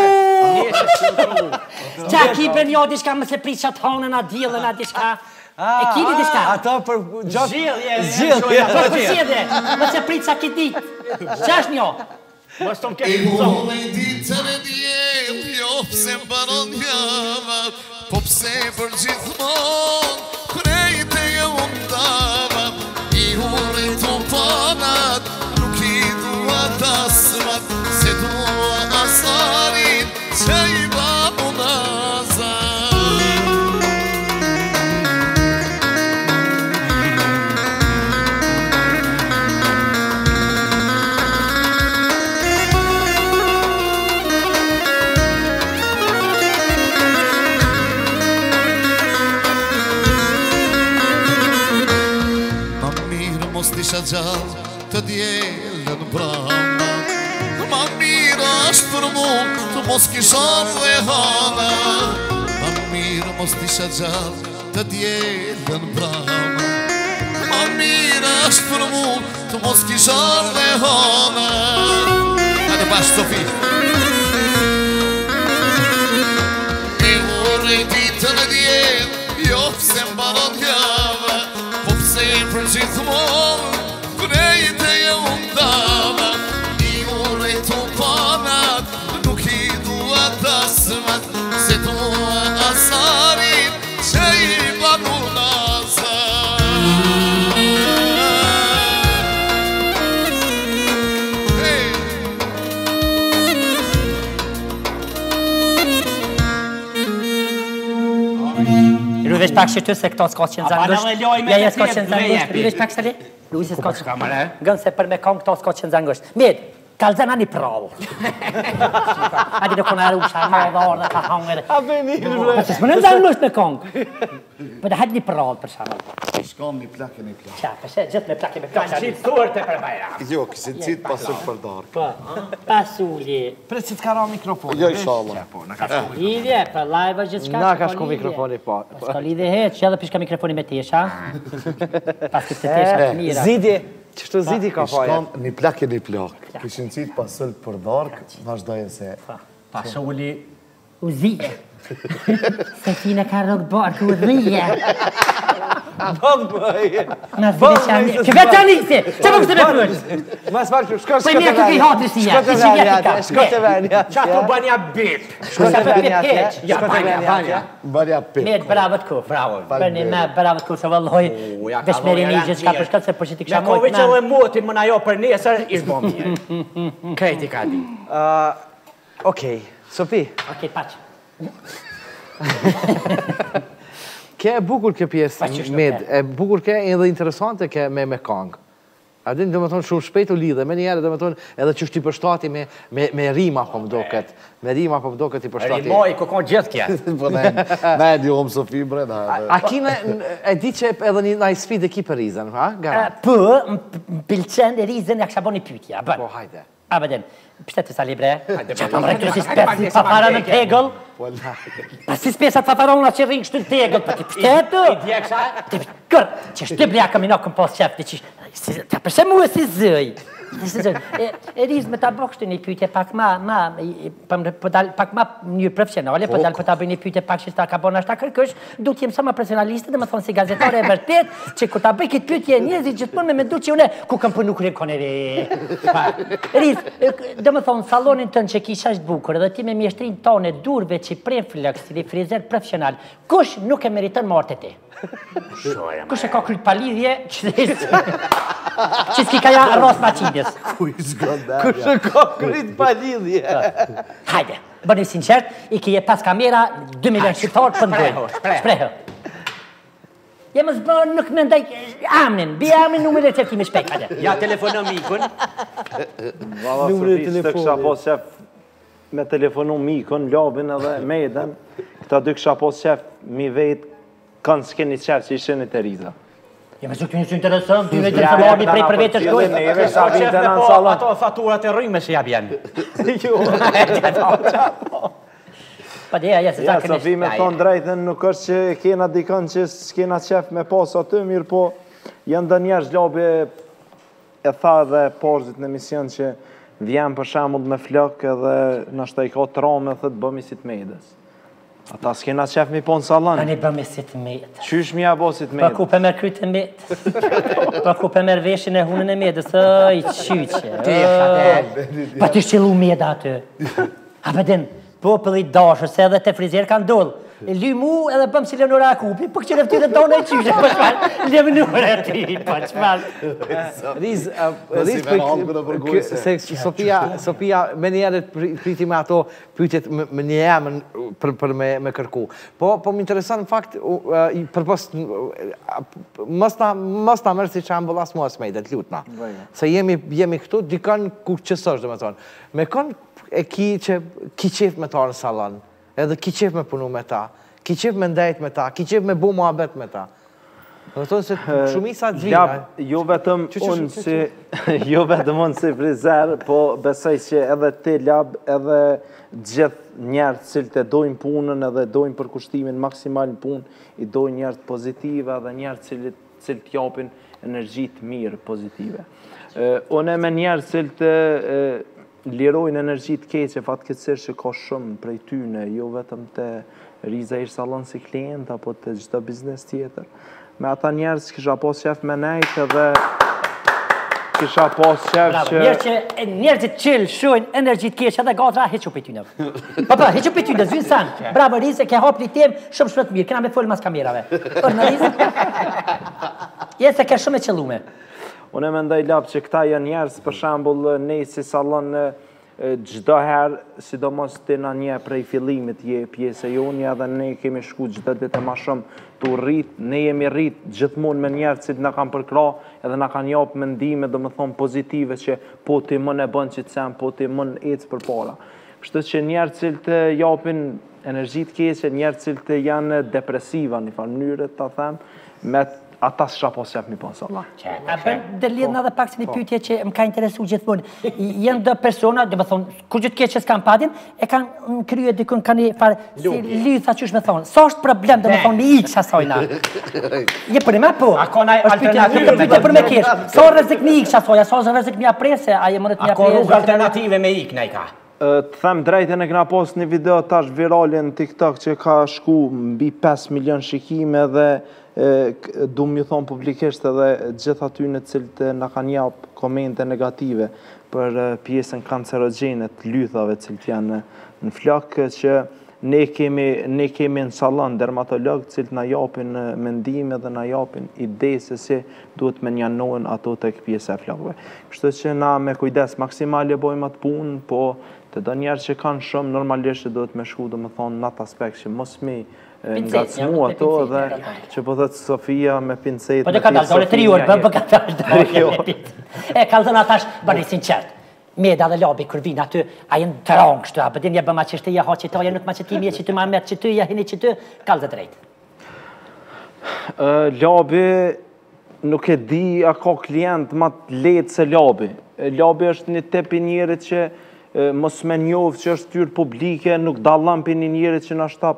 Qa ki ben jo diçka më se pritë qatë honën a dilën a diçka? E kini diçka? Ato për gjok... Zhilje. Po përshjedhe, më se pritë qa ki ditë. Qa është njo? Mos të më E kemi ullë i ditër e djel, jo pse mbaron java, po pse për gjithmon, krejt e jo ndava. I ullë i të panat, nuk i dua tasmat, se dua asarin, që i babu nazat. Isha gjallë të djellën brama, ma mirë është për mu të mos kishon dhe hana. Ma mirë mos t'isha gjallë të djellën brama, ma mirë është për mu të mos kishon dhe hana. Hajde bashkë, Sofi. E urë i ditën e djellë, jo pse mbaron java, po pse për gjithmonë, krejt e jo ndava. I urë i të panat, nuk i dua tasmat, se dua asarin, që i banu nazat. Ruvesh pak që të se këto s'ka qenë zangësht. Ja s'ka qenë zangësht. Ruvesh pak sali. Luisi s'ka qenë. Gënë se për me kam këto s'ka qenë zangësht. Med, Kalzen han i prao. Hade det kunnat rosa var det hanger. Det men inte lust med kong. Men det hade ni prao per samma. Shkon një plakë një plakë. Ja, just me plakë me plakë. Si thurte për bajra. Jo, kësi cit pasur për darkë. Pa. Pasuli. Pret si të ka ra mikrofon. Jo, inshallah. Lidhje, për live gjithçka. Na ka shku mikrofoni pa. Ska lidhje het, që edhe pishka mikrofoni me tesha. Pas këtë tesha të mira. Zidi, qështu zidi ka faja. Shkon një plakë një plakë. Kishin cit pasur për darkë, vazhdoje se... Pasuli. Uzije. Se fina ka rrok barku uzije. Që vetë të njësi, që më kështë me përë? Mas farë, shko Për mirë të këj hatri si ja, të venja. Shko të venja. Qa të bënja bip. Shko të venja. Ja, banja. Banja pip. Mirë, bravo të ku. Bravo. Për një me bravo të ku, se vëlloj, veshmeri një gjithë shka për shkatë, se për që ti kësha mojtë Lekovic edhe motin më na jo për nesër, ishtë bo mirë. Krejti ka di. Okej, Sofi. Okej, paqë. Ke e bukur ke pjesë med, e bukur ke edhe interesante ke me kongë. A din, dhe me thonë, shumë shpejt u lidhe, me njerë, dhe me thonë, edhe që shti përshtati me rima po më doket. Me rima po më doket i përshtati. Rimoj, ku kon gjithë kja. Po ne e di omë Sofi bre, A kine, e di që edhe një sfide ki për rizën, ha? Garant. Po, më pilqen e rizën e kësha bo një pytja. Po, hajde. A bëden, pështet të sa libre, që të më rektu si spesi fafara në tegëll, pa si spesat fafarona që rinë kështu në tegëll, pa ti pështetu, kërë, që shtë bleja kam i nokën pas qefti, që të përse mu e si zëj. E rizë me ta bëk kështu një pytje pak ma një profesionale, po dalë po ta bëj një pytje pak që ta ka bona shta kërkësh, du t'jem sa ma profesionaliste dhe me thonë si gazetare e vërtet, që ku ta bëj këtë pytje njëzit gjithmonë me du që une, ku kam përnu kërë konere. Rizë, dhe me thonë salonin tënë që kisha është bukur, edhe ti me mjeshtrin tonë e durve që prem flëks, si dhe frizer profesional, kush nuk e meritën martë e ti? Kush e ka kryt palidhje, që s'ki ka ja ros maqidjes. Kush e ka kryt palidhje. Hajde, bërni sinqert, i kje pas kamera 2 milion shqiptarë për ndojnë. Shprehë. Jemës bërë nuk me ndaj amnin, bi amnin numër e qëftimi shpek, hajde. Ja telefonë mikun. Valla Sofi, të kësha pos qef me telefonu mikun, labin edhe mejden, këta dy kësha pos qef mi vejt, kanë s'keni qef që ishe në të riza. Jemës nuk të një së interesëm, ty me të të marni prej për vetë shkoj. Neve sa vinte në në salon. Ato faturat e rrime që ja bjenë. Pa dhe, ja, se Ja, ta kënish. Sofi me thonë drejten, nuk është që kena dikën që s'kena qef me pas aty, mirë po, janë dë njerës labi e tha dhe porzit në emision që vjen për shemull me flok edhe nështë i ka trame thët bëmi si të mejdës. Ata s'kena qef mi po në salon. A ne bëmi si të metë. Qysh mi a bo si të Pa mejdës? ku për merë kryt e metë. Pa ku për merë veshin e hunën e medës. Oj, qyqe. Pa të shqilu meda aty. A përdin, populli dashër, se edhe të frizer kanë dollë. E ly mu edhe bëm si Leonora Akupi, po këqire ftyre tonë e qyqe, po shfarë, Leonora e ti, po shfarë. Riz, se se Sofia me njerët priti me ato pyetjet me një emën për me kërku. Po më interesan në fakt, për pos, mos ta mërë si shambull as mos me i dhe t'lutna. Se jemi këtu, dikën ku qësësh, dhe me thonë. Me kon e ki qef me ta në salon, edhe ki qef me punu me ta, ki qef me ndajt me ta, ki qef me bu muhabet me ta. Dhe thonë se shumisa t'vina. Jo vetëm unë si frizer, po besoj që edhe ti lab, edhe gjithë njerët cilë të dojnë punën edhe dojnë përkushtimin maksimal në punë, i dojnë njerët pozitive edhe njerët cilë t'japin energjit mirë pozitive. Unë e me njerët cilë të lirojnë energjit keqe, fatkeqësisht që ka shumë prej tyne, jo vetëm të Riza Ish Salon si klient, apo të gjitha biznes tjetër. Me ata njerës kisha pas qef me nejt edhe kisha pas qef që... Mirë që njerëzit qëllë shojnë energjit keqe edhe gatra, hequ për tyne. Pa, hequ për tyne, zvinë sanë. Bravo Rize, ke hap një temë shumë shpët mirë, këna me folë mas kamerave. Në Rize, jesë e ke shumë e qëllume. Unë e mendoj lap që këta janë njerës, për shambull, ne si salon gjdo herë, sidomos të na një prej fillimit je pjesë e jonja dhe ne kemi shku gjdo ditë ma shumë të rrit, ne jemi rrit gjithmonë me njerë cilë na kanë përkra edhe na kanë japë mendime dhe më thonë pozitive që po ti mën e bën që të sem, po ti mën ecë për para. Kështu që njerë cilë të japin energjit keqe, njerë cilë të janë depresiva një farë mënyrë, ta them, me ata s'ka pas jep mi pas Allah. Dhe lidhna dhe pak si një pyetje që më ka interesu gjithmonë. Jenë dhe persona, dhe më thonë, kur gjithë keqe s'kan padin, e kanë krye dikun ka një farë, si lytha qysh me thonë. Sa është problem dhe me thonë mi iqë asojna? Je për me po? A kona alternative? Pyetje për me kesh. Sa rrezik mi iqë asoja, sa rrezik mi aprese, a je mënët mi A ko rrugë aprese? alternative me ik, ne i ka? Të them drejtën e këna pos një video tash virale në TikTok që ka shku mbi 5 milion shikime dhe du më thonë publikisht edhe gjithë aty në cilë të nga kanë japë komente negative për pjesën kancerogjene të lythave cilë të janë në flakë që ne kemi në salon dermatolog cilë të nga japin mendime dhe nga japin ide se si duhet me njanohen ato të pjesë e flakëve. Kështu që na me kujdes maksimale bojmë atë punë, po të do njerë që kanë shumë, normalisht duhet me shku dhe më thonë në atë aspekt që mos mi ngacmu ato dhe që po thëtë Sofia me pincet. Po të ka dalë, dole 3 orë, bë ka dalë. E kalëzën atash, bërë sinqert. Meda dhe labi kër vinë aty, a jenë të rongë kështu, a përdin ja bëma qështë ja ha që ta, ja nuk ma që ti mje që ty ma mërë që ty, ja hini që ty, kalëzë drejtë. Labi nuk e di a ka klient ma të letë se labi. Labi është një tepi njerit që mos me njovë që është tyrë publike, nuk dallan për një njerit që në shtap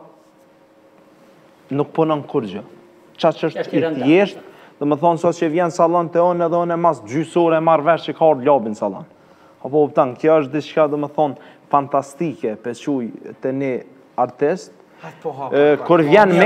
nuk punën kur gjë. Qa që është i tjeshtë, dhe më thonë sot që vjen salon të onë edhe onë e mas gjysore e marrë vesh që ka orë labin salon. Apo pëtan, kjo është diçka dhe më thonë fantastike për quj të një artist. Kur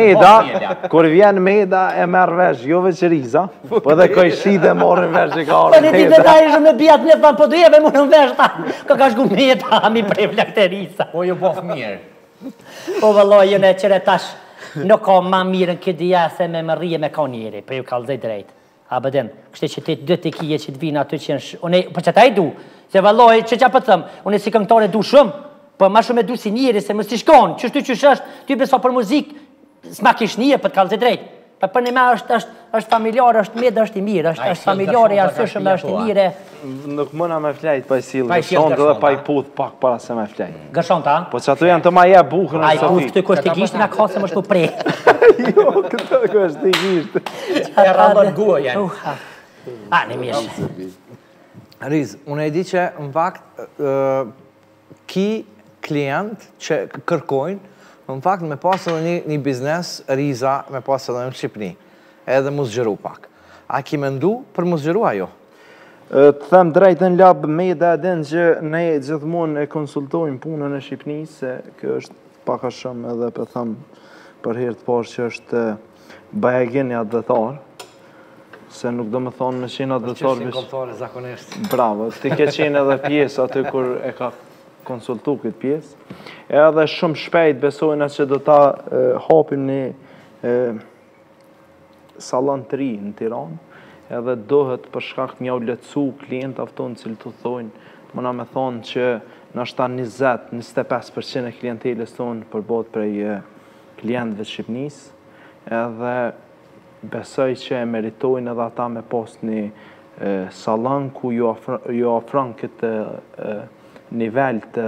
vjen Meda e merë vesh, jo veqëriza, po dhe koj shi dhe morën vesh që ka orë Meda. Po në ti dhe da ishë me bjat një thamë, po du jeve më në vesh ta, ka shku Meda, mi prej flakterisa. Po ju bof mirë. Po vëlloj, jënë e qëre tash, nuk ka ma mirën këtë dhja se me më rije me ka njeri, për ju kalëzaj drejt. A bëdim, kështë që ti dhe të kije që të vinë aty që në... Për që ta i du, se vëlloj, që që për thëmë, unë si këngëtare du shumë, për ma shumë e du si njeri, se më si shkonë, qështu qësh është, ty beso për muzikë, s'ma kish një për të kalëzaj drejt. Për një me është familjarë, është medë, është i mirë, është familjarë, i arsyshëm, është i mire. Nuk mëna me flejt pa i silë, gëshontë dhe pa i puth pak para se me flejt. Gëshontë, a? Po që ato janë të ma je bukrën e Sofi. A i puth këtë kështë i kishtë nga kasë më shku prej. Jo, këtë kështë i kishtë. E rambën guë janë. A, në mishë. Riz, unë e di që në fakt ki klient që kërkojnë në fakt me pasë edhe një biznes Riza me pasë edhe në Shqipni, edhe mu zgjeru pak. A ki me ndu për mu zgjeru ajo? Të them drejtën labë Meda edhin që ne gjithmonë e konsultojmë punën e Shqipni, se kjo është paka shumë edhe për thëmë për herë të parë që është bajaginja dëtarë, se nuk do me thonë me qenë atë dëtarë. Që është komptare zakonisht. Bravo, ti ke qenë edhe pjesë aty kur e ka konsultu këtë pjesë. Edhe shumë shpejt besojnë që do ta hapim një salon të ri në Tiranë, edhe dohet për shkak mja u letësu klient aftonë cilë të thojnë, mëna me thonë që në ashta 20-25% e klienteles tonë përbot prej klientëve Shqipnis, edhe besoj që e meritojnë edhe ata me post një salon ku ju ofron këtë nivel të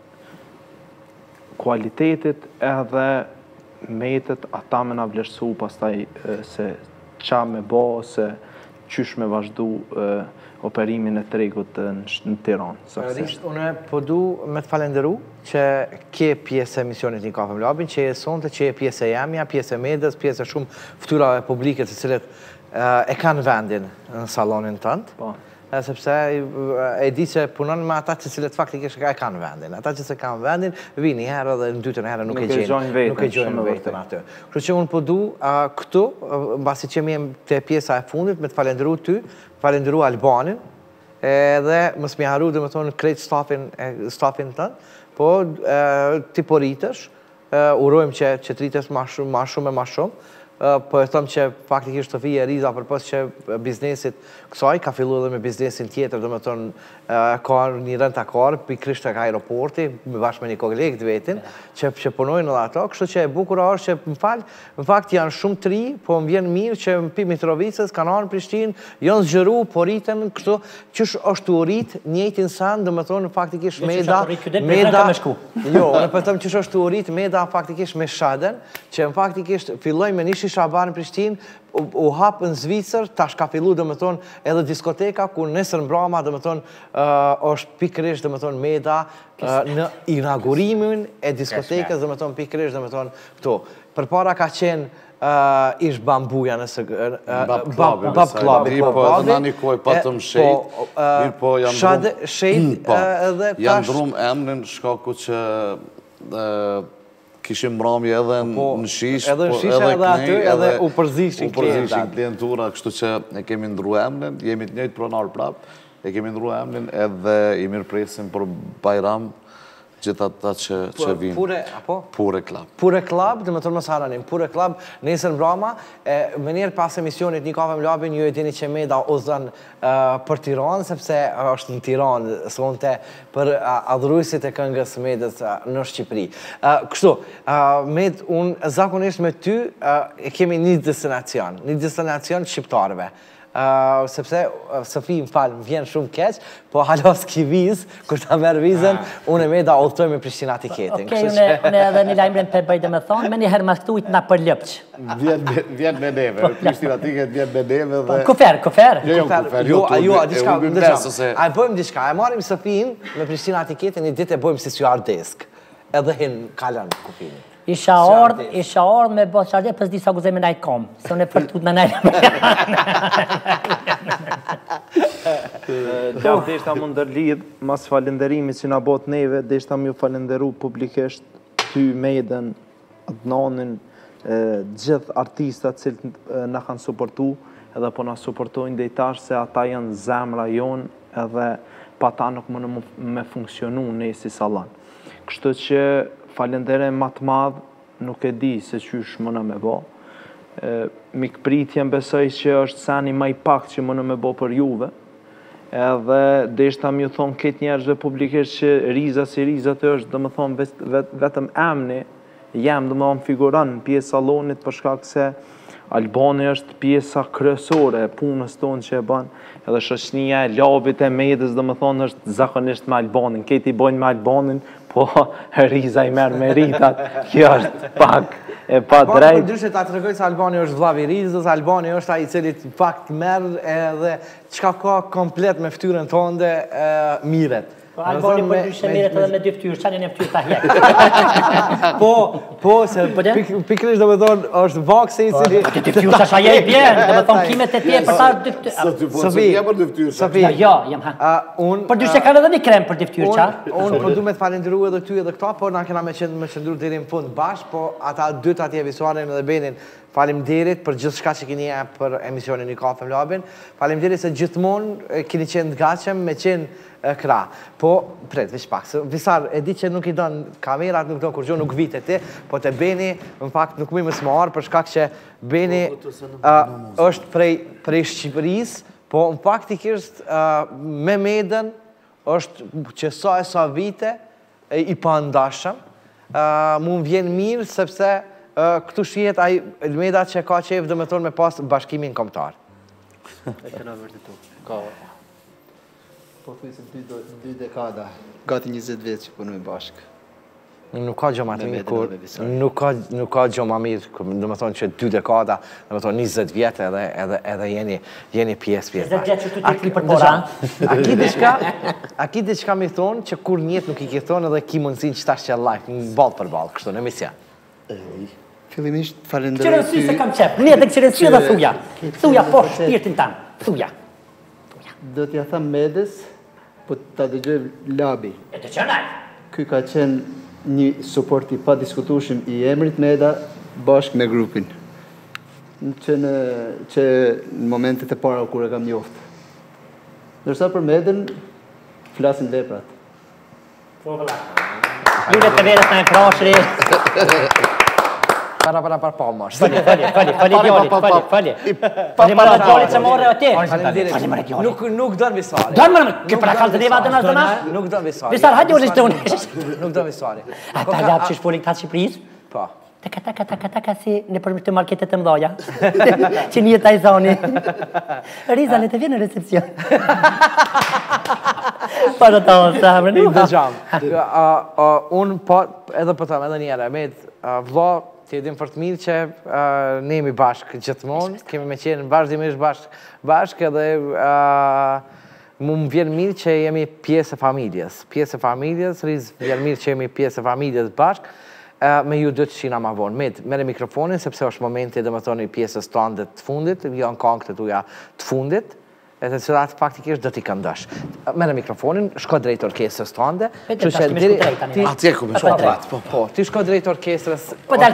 kualitetit edhe metet ata me nga vlerësu pastaj se qa me bo, se qysh me vazhdu operimin e tregut në Tiranë. Unë po du me të falenderu që ke pjesë e misionit një Kafe me Labin, që e sonte, që e pjesë e jamja, pjesë e medës, pjesë e shumë ftyrave publike të cilët e kanë vendin në salonin tëndë. Sepse e di që punon me ata që cilët faktikisht e kanë vendin. Ata që se kanë vendin, vi një herë dhe në dytën herë nuk e gjojnë vetën atë. Kërë që unë po du këtu, basi që mi të pjesa e fundit, me të falenderu ty, falenderu Albanin, edhe mësë mi haru dhe me thonë krejt stafin tënë, po ti po rritësh, urojmë që të rritësh ma shumë e ma shumë, po e thëmë që faktikisht Sofia Riza përpos që biznesit kësaj, ka fillu edhe me biznesin tjetër, do me thonë, ka një rentakar, pikrisht tek aeroporti, me bashkë me një kolegë të vetin, që punojnë edhe ato, kështu që e bukura është që më falë, në fakt janë shumë të ri, po më vjen mirë që më pi Mitrovicës, kanë anë Prishtinë, janë zgjeru, po rritën kështu, qysh është u rrit njëjtin san, do me thonë faktikisht Meda, jo, në pëtëm qysh është u rrit Meda faktikisht me Shaden, që në faktikisht filloj me një shisha bar në Prishtinë, u hapë në Zvicër, tash ka fillu, dhe me thonë, edhe diskoteka, ku nesër mbrama, dhe me thonë, është pikrish, dhe me thonë, Meda, në inaugurimin e diskotekës, dhe me thonë, pikrish, dhe me thonë, këto. Për para ka qenë, ish bambuja nësë... Bab klabi, po edhe në një koj patëm shejt, mirë po janë drum emnin shkaku që kishim mramje edhe në shish, edhe në shish edhe aty, edhe u përzishin klientura, kështu që e kemi ndru emnin, jemi të njëjtë pronar prap, e kemi ndru emnin edhe i mirë presim për Bajram, gjithë ata që vinë. Pure Club. Pure Club, dhe me tërë më saranim, Pure Club, nesër mbrama, me njerë pas emisionit një kafe më labin, ju e dini që Meda uzën për Tiranë, sepse është në Tiranë, sonte për adhurujësit e këngës Medës në Shqipëri. Kështu, unë zakonisht me ty kemi një destinacion shqiptarëve. Sepse Sofi më falë, më vjen shumë keq, po halos ki vizë, kur ta merë vizën, unë e Meda ollëtoj me Prishtina tiketin. Okej, unë edhe një lajmëren për bëjtë me thonë, me njëherë ma këtujt na për lëpç. Vjen me neve, Prishtina tiket vjen me neve dhe... Kufer? Jo, a bëjmë diçka, e marim Sofin me Prishtina tiketin, një ditë e bëjmë si sjuar desk, edhe hinë kalën kufini. Isha ardhë me bëtë qargje, pës disa guzej me najtë kom, se unë e përtut me najtë me Gjavë deshta më ndërlidh, mas falenderimi që nga botë neve, deshta më ju falenderu publikisht ty, Medën, Adnanin, gjithë artistat cilët në kanë suportu, edhe po nga suportojnë dhe i tash se ata janë zemra jonë, edhe pa ta nuk më me funksionu në si salan. Kështu që falenderem matë madhë, nuk e di se qysh më në me bo. Mikpritjen besoj që është sani ma i pak që më në me bo për juve, edhe deshta më ju thonë këtë njerëzve publikisht që Riza si Riza të është, dhe më thonë vetëm emni, jem dhe më thonë figuran në pjesë salonit për shkak se Albani është pjesa kryesore e punës tonë që e banë, edhe shoqënia e labit e Medës dhe më thonë është zakonisht me Albanin, këti i bojnë me Albanin, po Riza i merë me Ritat, kjo është pak e pa drejt. Po ndryshe ta të regoj se Albani është vllavi Rizës, Albani është ai i cili fakt merë edhe qka ka komplet me ftyrën tonde miret. Albani për ndryshe miret edhe me dy ftyrë, qanë një ftyrë ta hjek. Po, se pikrish dhe me thonë është vakse i cili... Dy ftyrë që shaje i bjerë, dhe me thonë kimet e tje për ta dy ftyrë. Sofi, jo, jam ha. Për ndryshe kanë edhe një krem për dy ftyrë, qa? Unë po du me të falenderu edhe ty edhe këta, po na kena me qëndru deri në fund bashkë, po ata dytë atje visualin edhe Benin, falemderit për gjithë shka që kini e për emisionin Një Kafe më Labin, falemderit se gjithmonë kini qenë t'gacem me qenë kra. Po, pret, vish pak, Visar, e di që nuk i donë kamerat, nuk donë kur gjo, nuk vite ti, po të Beni, në fakt, nuk mi më smarë, për shkak që Beni është prej Shqipëris, po në faktikisht me Medën është që sa vite i pandashëm, mu më vjen mirë, sepse këtu shihet ai Meda që ka qef dhe me thonë me pas bashkimin kombëtar. E këna vërtetu. Ka, po thuisim 2 dekada, gati 20 vjetë që punojmë bashkë. Nuk ka gjë ma të mirë kur, nuk ka gjë ma mirë, dhe me thonë që 2 dekada, dhe me thonë 20 vjetë edhe jeni pjesë. 20 vjetë që të t'i për pora. A ki diçka mi thonë që kur njetë nuk i ki thonë edhe ki mundësin që tash që live, në balë për balë, kështu, në emision. Fillimisht falenderoj ty... Qërënësi se kam qepë, një dhe qërënësi edhe thuja. Thuja po shpirtin tanë, thuja. Do t'ja tham Medës, po t'a dëgjoj Labi. E të qënaj. Ky ka qenë një suport i pa diskutushim i emrit Meda bashkë me grupin. Që në momentet e para kur e kam njoftë. Nërsa për Medën, flasin veprat. Po vëlla. Jure të verës në e prashri. Para po mos. Falje djallit, falje. Falje marrë djallit që morë atje. Falje marrë djallit. Nuk do në visari. Dojnë marrë, ke para kalë të deva të nështë të na? Nuk do në visari. Visar, hajde unë ishtë të unë. Nuk do në visari. A ta gjabë që shpolin këta Shqipërisë? Po. Taka si në përmështë të marketet të mdoja. Që një taj zoni. Riza, le të vjenë në recepcion. Pa do të onë, sa mërë. Në gjam. Unë po, edhe po tëmë, edhe njëra, me vlo, të jedim fort mirë që ne jemi bashkë gjithmonë, kemi me qenë vazhdimisht bashkë edhe mu më vjen mirë që jemi pjesë e familjes. Pjesë e familjes, Riz, vjen mirë që jemi pjesë e familjes bashkë, me ju dhëtë qina ma vonë. Mere mikrofonin, sepse është momenti dhe më thoni pjesës tonë të fundit, janë kongë të tuja të fundit, e të cilat faktikisht dhe t'i këndësh. Mere mikrofonin, shko drejt orkestrës tonë, atje ku me shumë pratë. Po, ti shko drejt orkestrës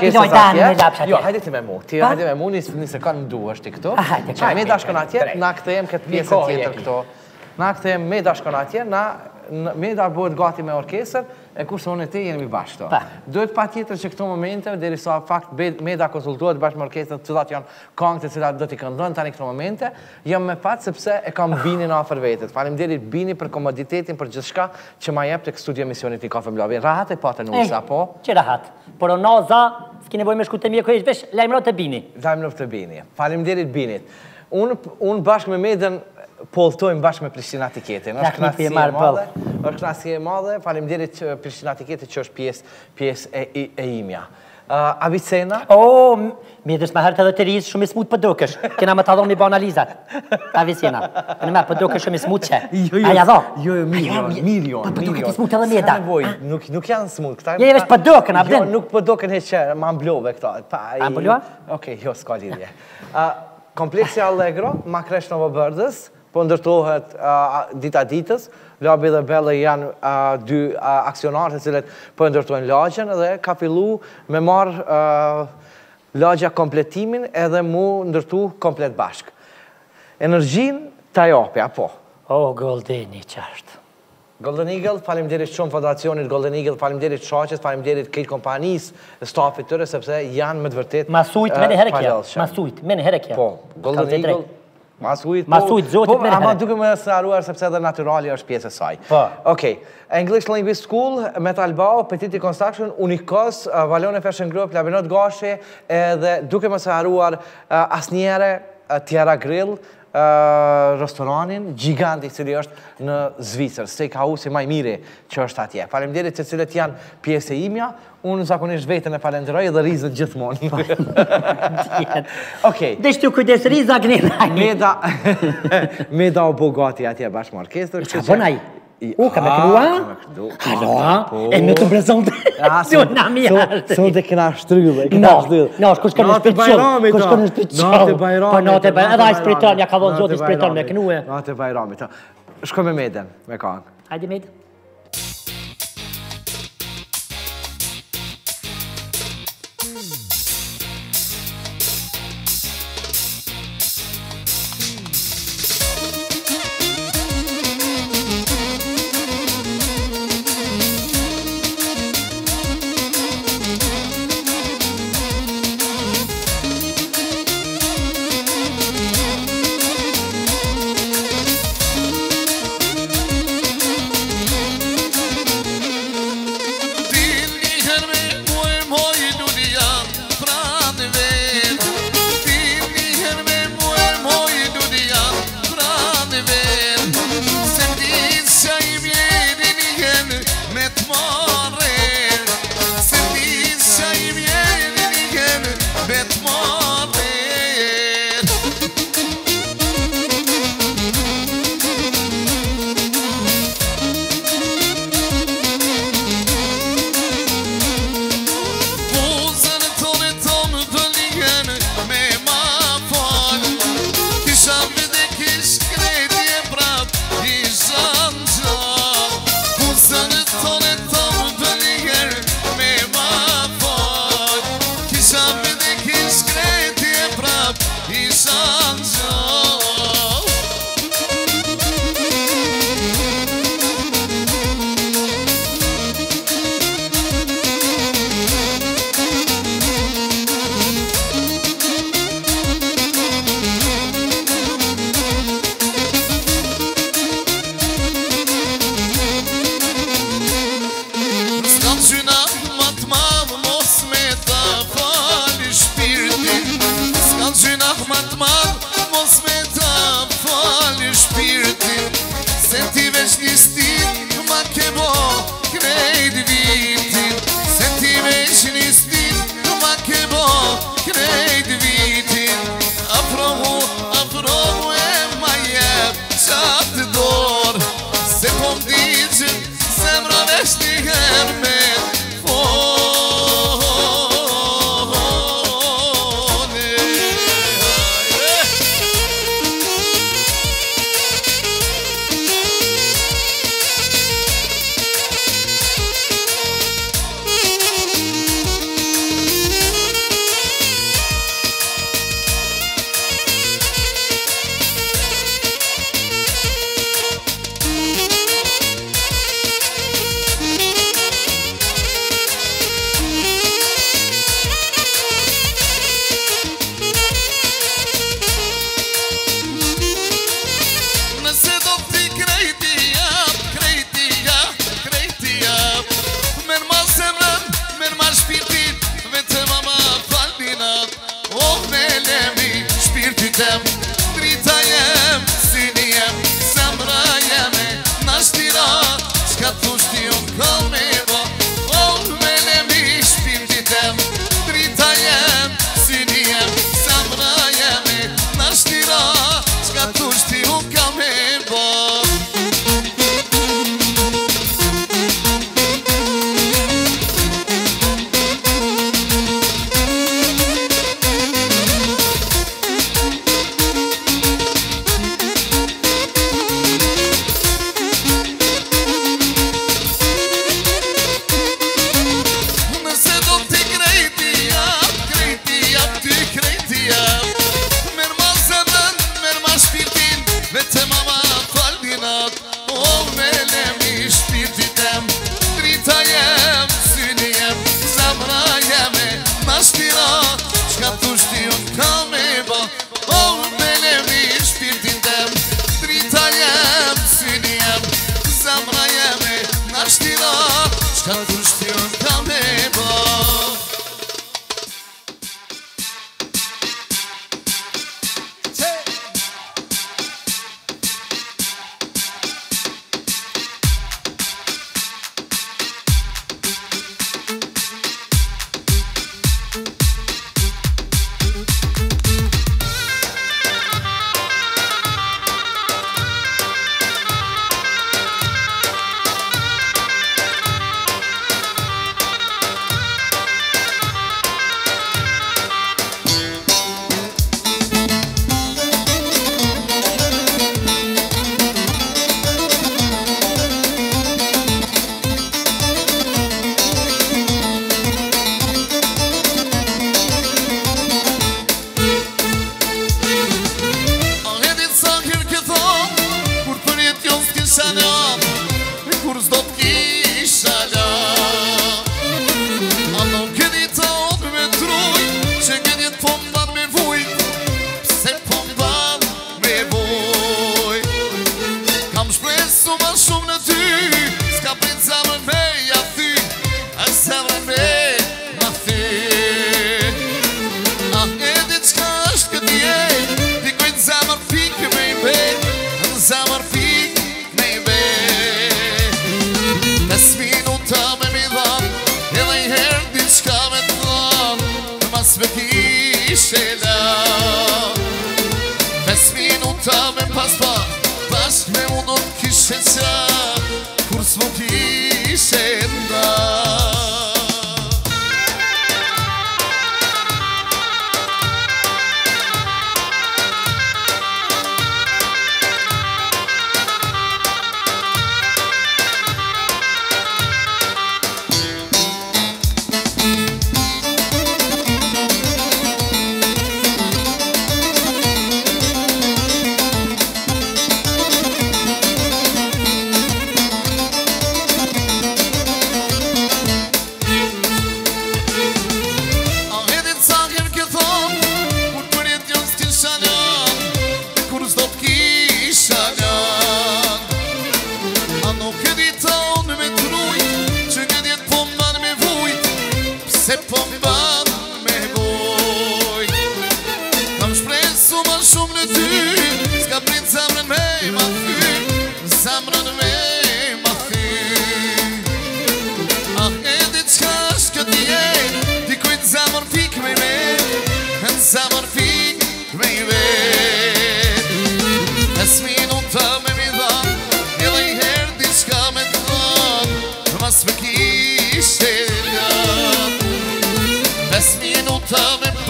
atje. Jo, hajde ti me mu. Ti hajde me mu, një sekund më duhesh ti këto. Me da shkon atje, na këthejmë këtë pjesë tjetër këto. Na këthejmë me da shkon atje, me da bëhet gati me orkestrë, e kurse unë e ti jemi bashkë to. Duhet pa tjetër që këto momente, deri sa fakt me da konsultuat bashkë me orkestrën, cilat janë kongë të cilat do t'i këndon tani këto momente, jam me fatë sepse e kam Binin afer vetet. Faleminderit Bini për komoditetin, për gjithçka që ma jep të studio emisionit i Kafe Mblavi. Rahat e patë nusa, po? Që rahat. Por o noza, s'ki nevoj me shku të mjeko vesh, lajmërot të Bini. Lajmërot të Bini. Faleminderit Binit. Unë bashkë me Medën poltojmë bashkë me Prishtina Tiketin. Është knasje e madhe, faleminderit Prishtina Tiketit që është pjesë e imja. Avicena? O, Medës me herët edhe të rizë shumë i smut për dukësh. Kena më të adhon mi bo analizat. Avicena. Në me për dukësh shumë i smut që. Aja dho? Jo, milion. Për dukët i smut edhe Meda. Nuk janë smut. Je vesh për dukën, abden. Jo, nuk për dukën heqë, ma mblove këta. A mblua? Okej, jo, s'ka lidhje. Kompleksi Allegro, ma kresh në vëbërdës, po ndërtohet dita ditës, Labi dhe Belle janë dy aksionarë të cilët po ndërtojnë lagjen dhe ka fillu me marë lagja kompletimin edhe mu ndërtu komplet bashkë. Energjin të ajopja, po. O, Goldeni qartë. Golden Eagle, faleminderit shumë Federacionit Golden Eagle, faleminderit shaqes, faleminderit këtë kompanisë, stafit tëre, sepse janë me të vërtet Masujt, mene herë kja. Masujt, mene herë kja. Po, Golden Eagle, Masujt, zotit mene herë. Ama duke me sëraruar sepse edhe naturali është pjesë e saj. Po. Okej, English Language School, Metal Bao, Petiti Construction, Unikos, Valone Fashion Group, Labinot Gashi, edhe duke me sëraruar asnjere, Tjera Grill, restoranin giganti cili është në Zvicër, steakhouse i maj miri që është atje. Faleminderit që cilët janë pjesë e imja, unë zakonisht vetën e falenderoj edhe Rizët gjithmonë. Okej. Desh t'ju kujdes Riza Gnenaj. Meda o bogati atje bashkë më orkestrë. Qa bënaj? U, ka me kënua? Halo, e me të brezon të... Jo, na mi ashtë. Sot e këna shtryllë, No, kush ka në shpritqoll. Kush ka në shpritqoll. Natë Bajramit. Po natë Bajramit. Edhe a shpritqoll, ja ka dhonë zotë i shpritqoll me kënue. Natë Bajramit. Shko me Meden, me kangë. Hajde Med.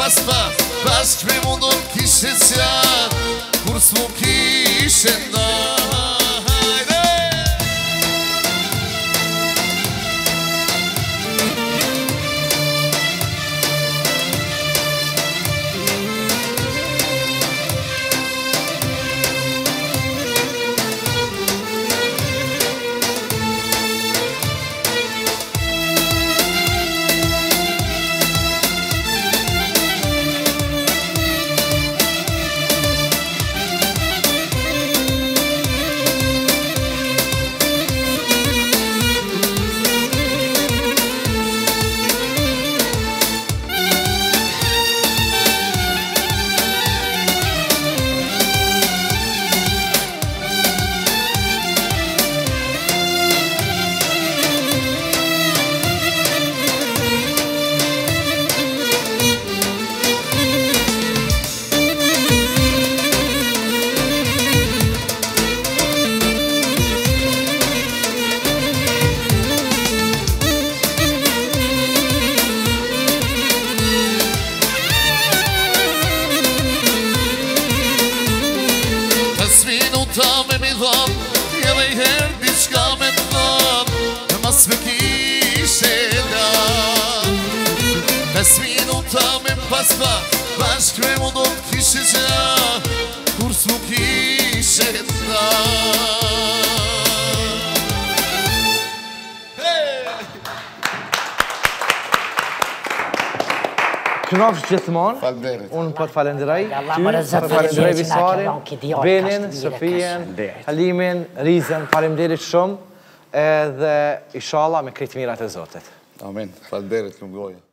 paspa Bashk me mundon kishe qatë Kur s'mu kishe nda Ta me mi dham, edhe I her diçka me t'dham Në mas me kishe lam 5 minuta me paspa Bashk me mu do t'kishe qa Kur s'mu kishe lam Knofsh gjithmonë. Falderit. Unë po të falenderoj. Falenderoj Visarin, Benin, Sofien, Halimin, Rizën, faleminderit shumë. Edhe inshallah me krejt mirat e Zotit. Amen. Falderit, lumgoja.